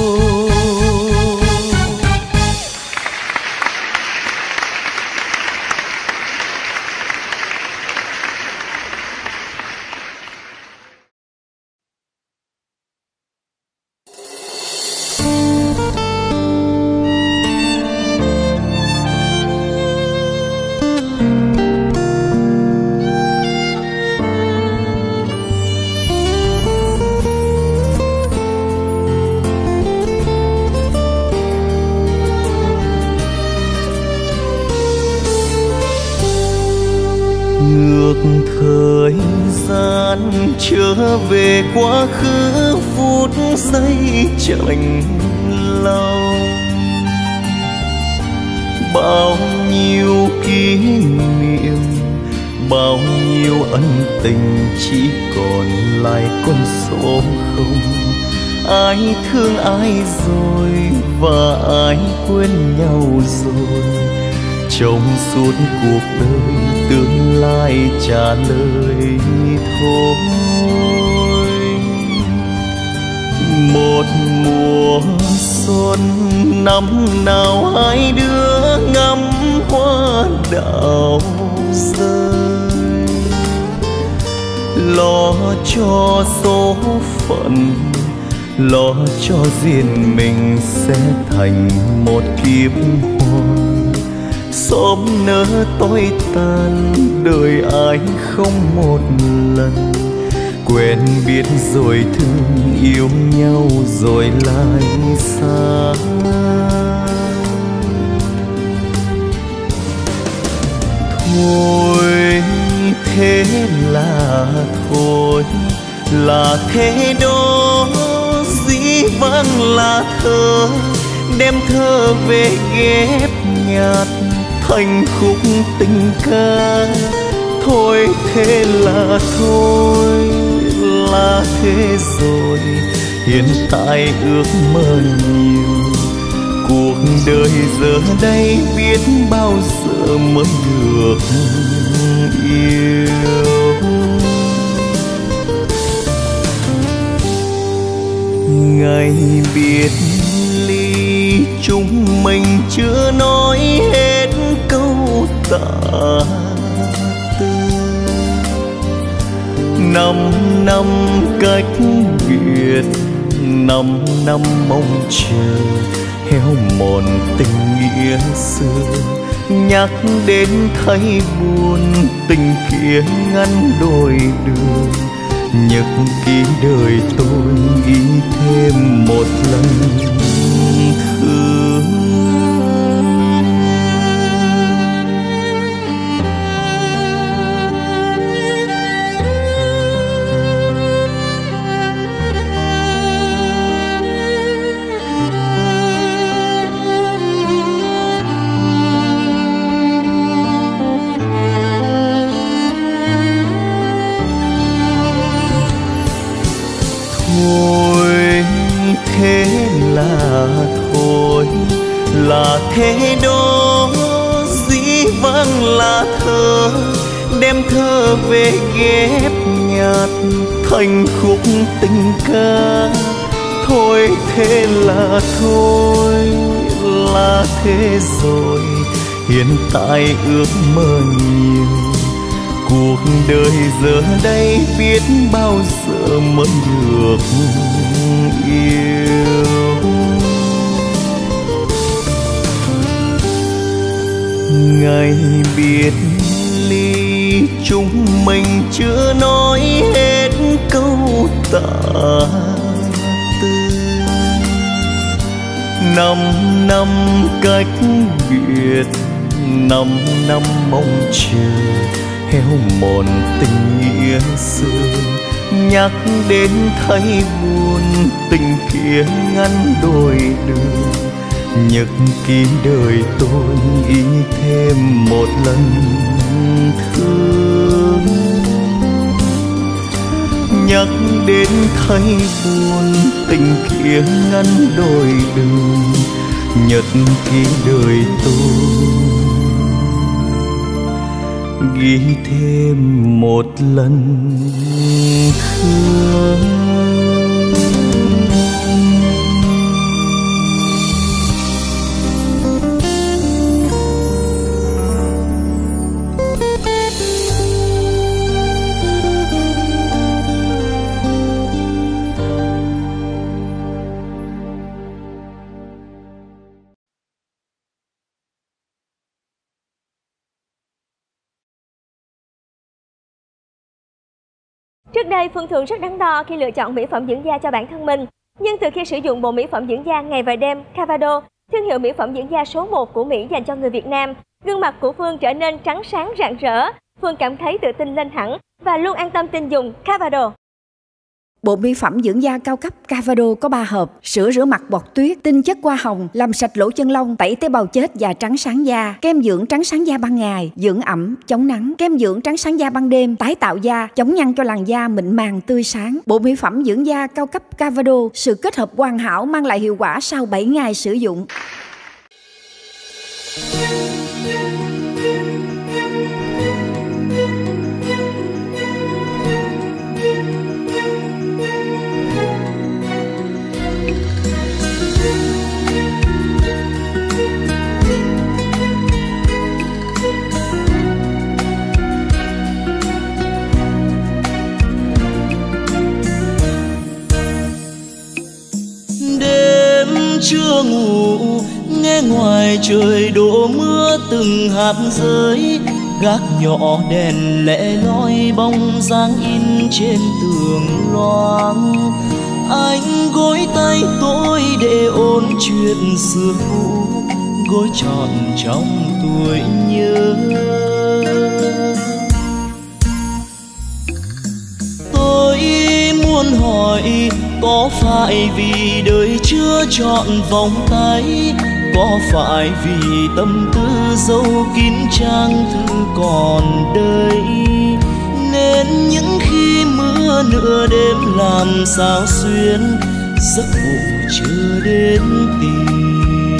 Thời gian trở về quá khứ phút giây chạnh lòng, bao nhiêu kỷ niệm, bao nhiêu ân tình chỉ còn lại con số không. Ai thương ai rồi và ai quên nhau rồi, trong suốt cuộc đời tương lai trả lời thôi. Một mùa xuân năm nào hai đứa ngắm hoa đào rơi, lo cho số phận, lo cho riêng mình sẽ thành một kiếp hoa. Sớm nỡ tối tàn, đời ai không một lần. Quen biết rồi thương yêu nhau rồi lại xa. Thôi thế là thôi, là thế đó, dĩ vãng là thơ, đem thơ về ghép nhạt thành khúc tình ca. Thôi thế là thôi, là thế rồi, hiện tại ước mơ nhiều. Cuộc đời giờ đây biết bao giờ mới được yêu. Ngày biệt ly chúng mình chưa nói hết câu tạ tư. 5 năm cách biệt, 5 năm mong chờ héo mòn tình nghĩa xưa. Nhắc đến thấy buồn, tình kia ngăn đôi đường. Nhật ký đời tôi ghi thêm một lần là thế đó, dĩ vãng là thơ, đem thơ về ghép nhạt thành khúc tình ca. Thôi thế là thôi, là thế rồi, hiện tại ước mơ nhiều. Cuộc đời giờ đây biết bao giờ mới được yêu. Ngày biệt ly chúng mình chưa nói hết câu tạ tư. 5 năm cách biệt, 5 năm mong chờ héo mòn tình nghĩa xưa. Nhắc đến thấy buồn, tình kia ngăn đôi đường. Nhật ký đời tôi ghi thêm một lần thương. Nhắc đến thấy buồn, tình kia ngăn đôi đường. Nhật ký đời tôi ghi thêm một lần thương. Trước đây, Phương thường rất đắn đo khi lựa chọn mỹ phẩm dưỡng da cho bản thân mình. Nhưng từ khi sử dụng bộ mỹ phẩm dưỡng da ngày và đêm Cavado, thương hiệu mỹ phẩm dưỡng da số 1 của Mỹ dành cho người Việt Nam, gương mặt của Phương trở nên trắng sáng rạng rỡ. Phương cảm thấy tự tin lên hẳn và luôn an tâm tin dùng Cavado. Bộ mỹ phẩm dưỡng da cao cấp Cavado có 3 hộp: sữa rửa mặt bọt tuyết, tinh chất hoa hồng làm sạch lỗ chân lông, tẩy tế bào chết và trắng sáng da, kem dưỡng trắng sáng da ban ngày, dưỡng ẩm, chống nắng, kem dưỡng trắng sáng da ban đêm, tái tạo da, chống nhăn cho làn da mịn màng tươi sáng. Bộ mỹ phẩm dưỡng da cao cấp Cavado, sự kết hợp hoàn hảo mang lại hiệu quả sau 7 ngày sử dụng. Chưa ngủ nghe ngoài trời đổ mưa từng hạt rơi, gác nhỏ đèn lẻ loi bóng dáng in trên tường loáng. Anh gối tay tôi để ôn chuyện xưa cũ, gối trọn trong tuổi nhớ. Tôi muốn hỏi, có phải vì đời chưa chọn vòng tay, có phải vì tâm tư dấu kín trang thư còn đây, nên những khi mưa nửa đêm làm sao xuyên giấc ngủ chưa đến tìm.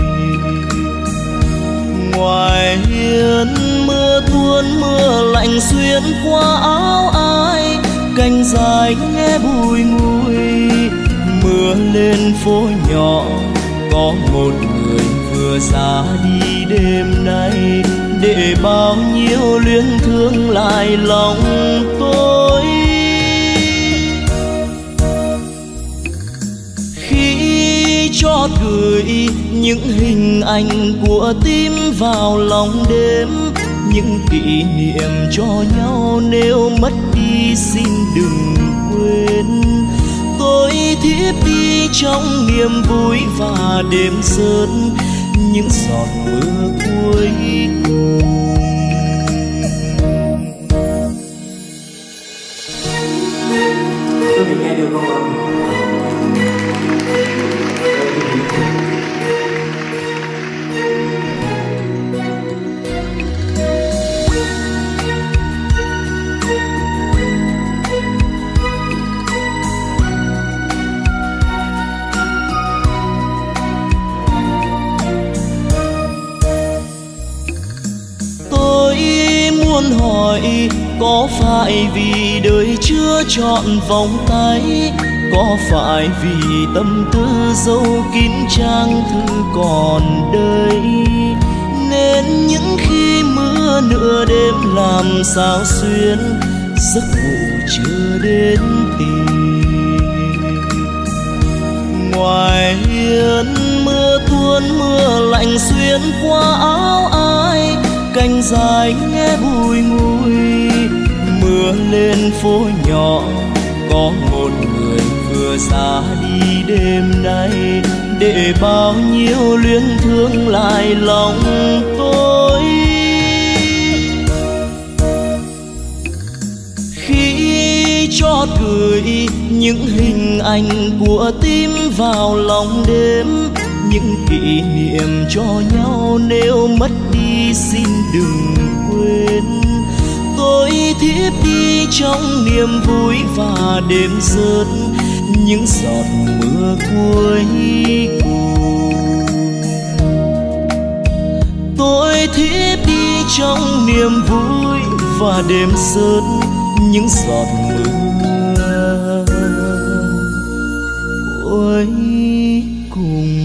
Ngoài hiên mưa tuôn mưa lạnh xuyên qua áo ai, cành dài nghe bùi ngùi. mưa lên phố nhỏ, có một người vừa ra đi đêm nay, để bao nhiêu luyến thương lại lòng tôi. Khi chót gửi những hình ảnh của tim vào lòng đêm, những kỷ niệm cho nhau nếu mất đi xin đừng quên. Tôi thiếp đi trong niềm vui và đêm rớt những giọt mưa cuối cùng. Tôi bị nghe được không ạ? Muốn hỏi có phải vì đời chưa trọn vòng tay, có phải vì tâm tư dấu kín trang thư còn đây, nên những khi mưa nửa đêm làm sao xuyên giấc ngủ chưa đến tìm. Ngoài hiên mưa tuôn mưa lạnh xuyên qua áo ai, cành dài nghe bùi ngùi. Mưa lên phố nhỏ, có một người vừa ra đi đêm nay, để bao nhiêu luyến thương lại lòng tôi. Khi chót gửi những hình ảnh của tim vào lòng đêm, những kỷ niệm cho nhau nếu mất đi xin đừng quên. Tôi thiếp đi trong niềm vui và đêm rớt những giọt mưa cuối cùng. Tôi thiếp đi trong niềm vui và đêm rớt những giọt mưa cuối cùng.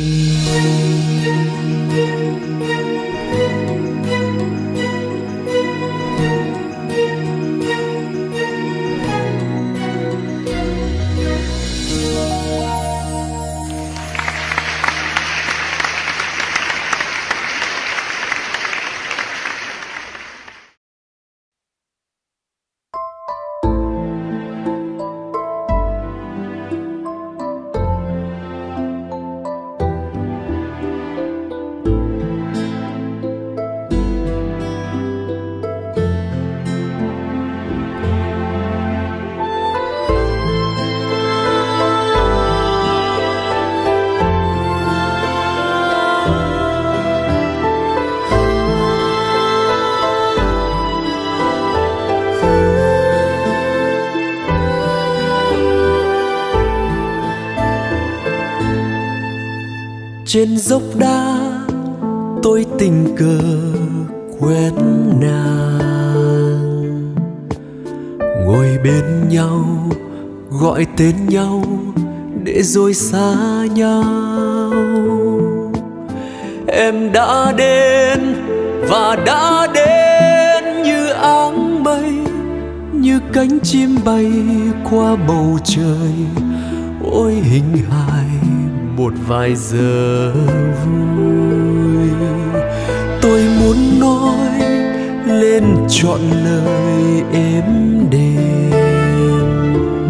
Trên dốc đá tôi tình cờ quen nàng, ngồi bên nhau gọi tên nhau để rồi xa nhau. Em đã đến và đã đến như áng mây, như cánh chim bay qua bầu trời. Ôi hình hài một vài giờ vui, tôi muốn nói lên trọn lời êm đềm.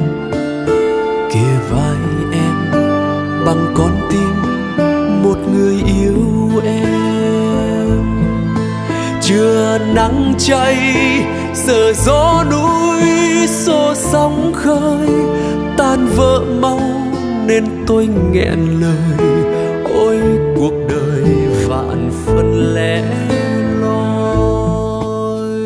Kề vai em bằng con tim một người yêu em. Trưa nắng cháy giờ gió núi xô sóng khơi, tan vỡ mau nên tôi nghẹn lời. Ôi cuộc đời vạn phần lẻ loi.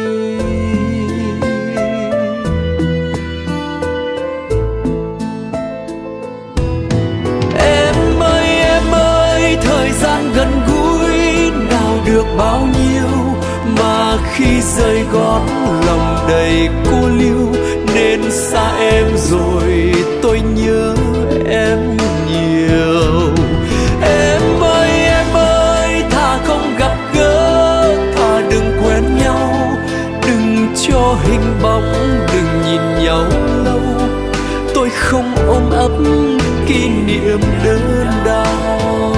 Em ơi thời gian gần gũi nào được bao nhiêu, mà khi rời gót lòng đầy cô liêu. Nên xa em rồi tôi nhớ em nhiều. Em ơi, thà không gặp gỡ, thà đừng quen nhau, đừng cho hình bóng, đừng nhìn nhau lâu. Tôi không ôm ấp kỷ niệm đơn đau.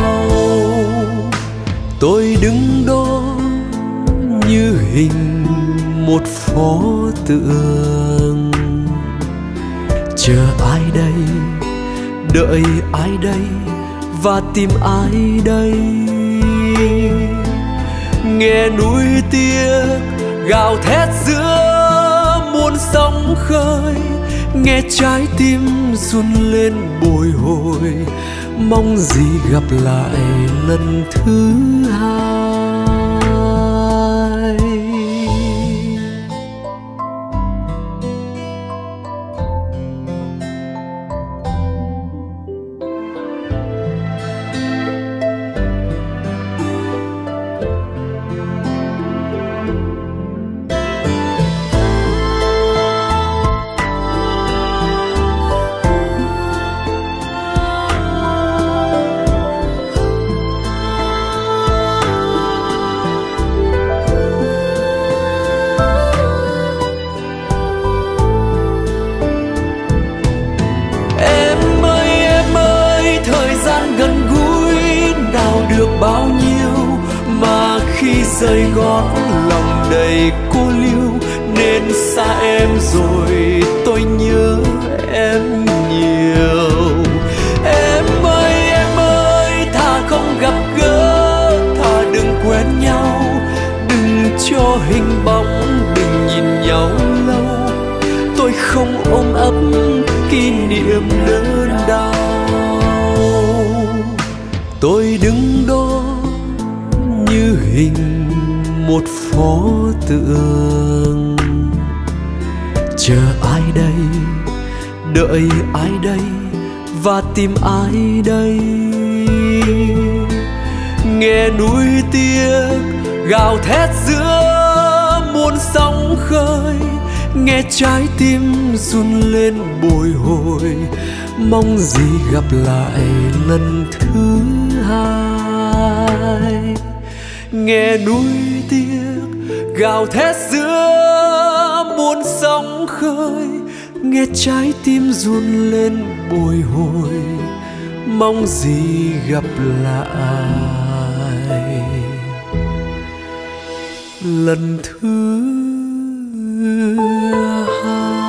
Tôi đứng đó như hình một pho tượng, chờ ai đây, đợi ai đây, và tìm ai đây. Nghe núi tiếc gào thét giữa muôn sóng khơi, nghe trái tim run lên bồi hồi, mong gì gặp lại lần thứ hai. Bao nhiêu mà khi rời gót lòng đầy cô liêu, nên xa em rồi tôi nhớ em nhiều. Em ơi, thà không gặp gỡ, thà đừng quen nhau, đừng cho hình bóng, đừng nhìn nhau lâu. Tôi không ôm ấp kỷ niệm đơn đau. Tôi đứng đó như hình một pho tượng, chờ ai đây, đợi ai đây, và tìm ai đây. Nghe núi tiếc gào thét giữa muôn sóng khơi, nghe trái tim run lên bồi hồi, mong gì gặp lại lần thứ hai. Nghe núi tiếc gào thét giữa muôn sóng khơi, nghe trái tim run lên bồi hồi, mong gì gặp lại lần thứ hai.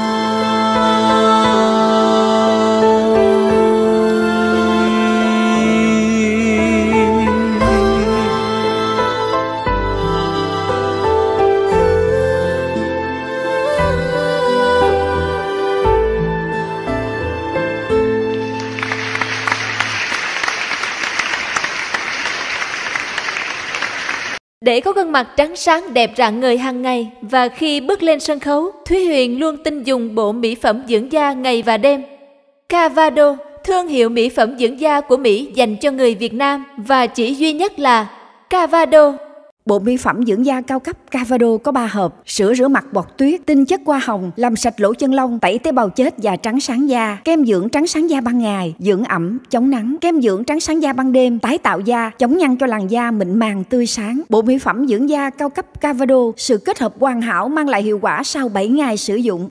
Để có gương mặt trắng sáng đẹp rạng ngời hàng ngày, và khi bước lên sân khấu, Thúy Huyền luôn tin dùng bộ mỹ phẩm dưỡng da ngày và đêm. Cavado, thương hiệu mỹ phẩm dưỡng da của Mỹ dành cho người Việt Nam và chỉ duy nhất là Cavado. Bộ mỹ phẩm dưỡng da cao cấp Cavado có 3 hộp: sữa rửa mặt bọt tuyết, tinh chất hoa hồng làm sạch lỗ chân lông, tẩy tế bào chết và trắng sáng da, kem dưỡng trắng sáng da ban ngày, dưỡng ẩm, chống nắng, kem dưỡng trắng sáng da ban đêm, tái tạo da, chống nhăn cho làn da mịn màng tươi sáng. Bộ mỹ phẩm dưỡng da cao cấp Cavado, sự kết hợp hoàn hảo mang lại hiệu quả sau 7 ngày sử dụng.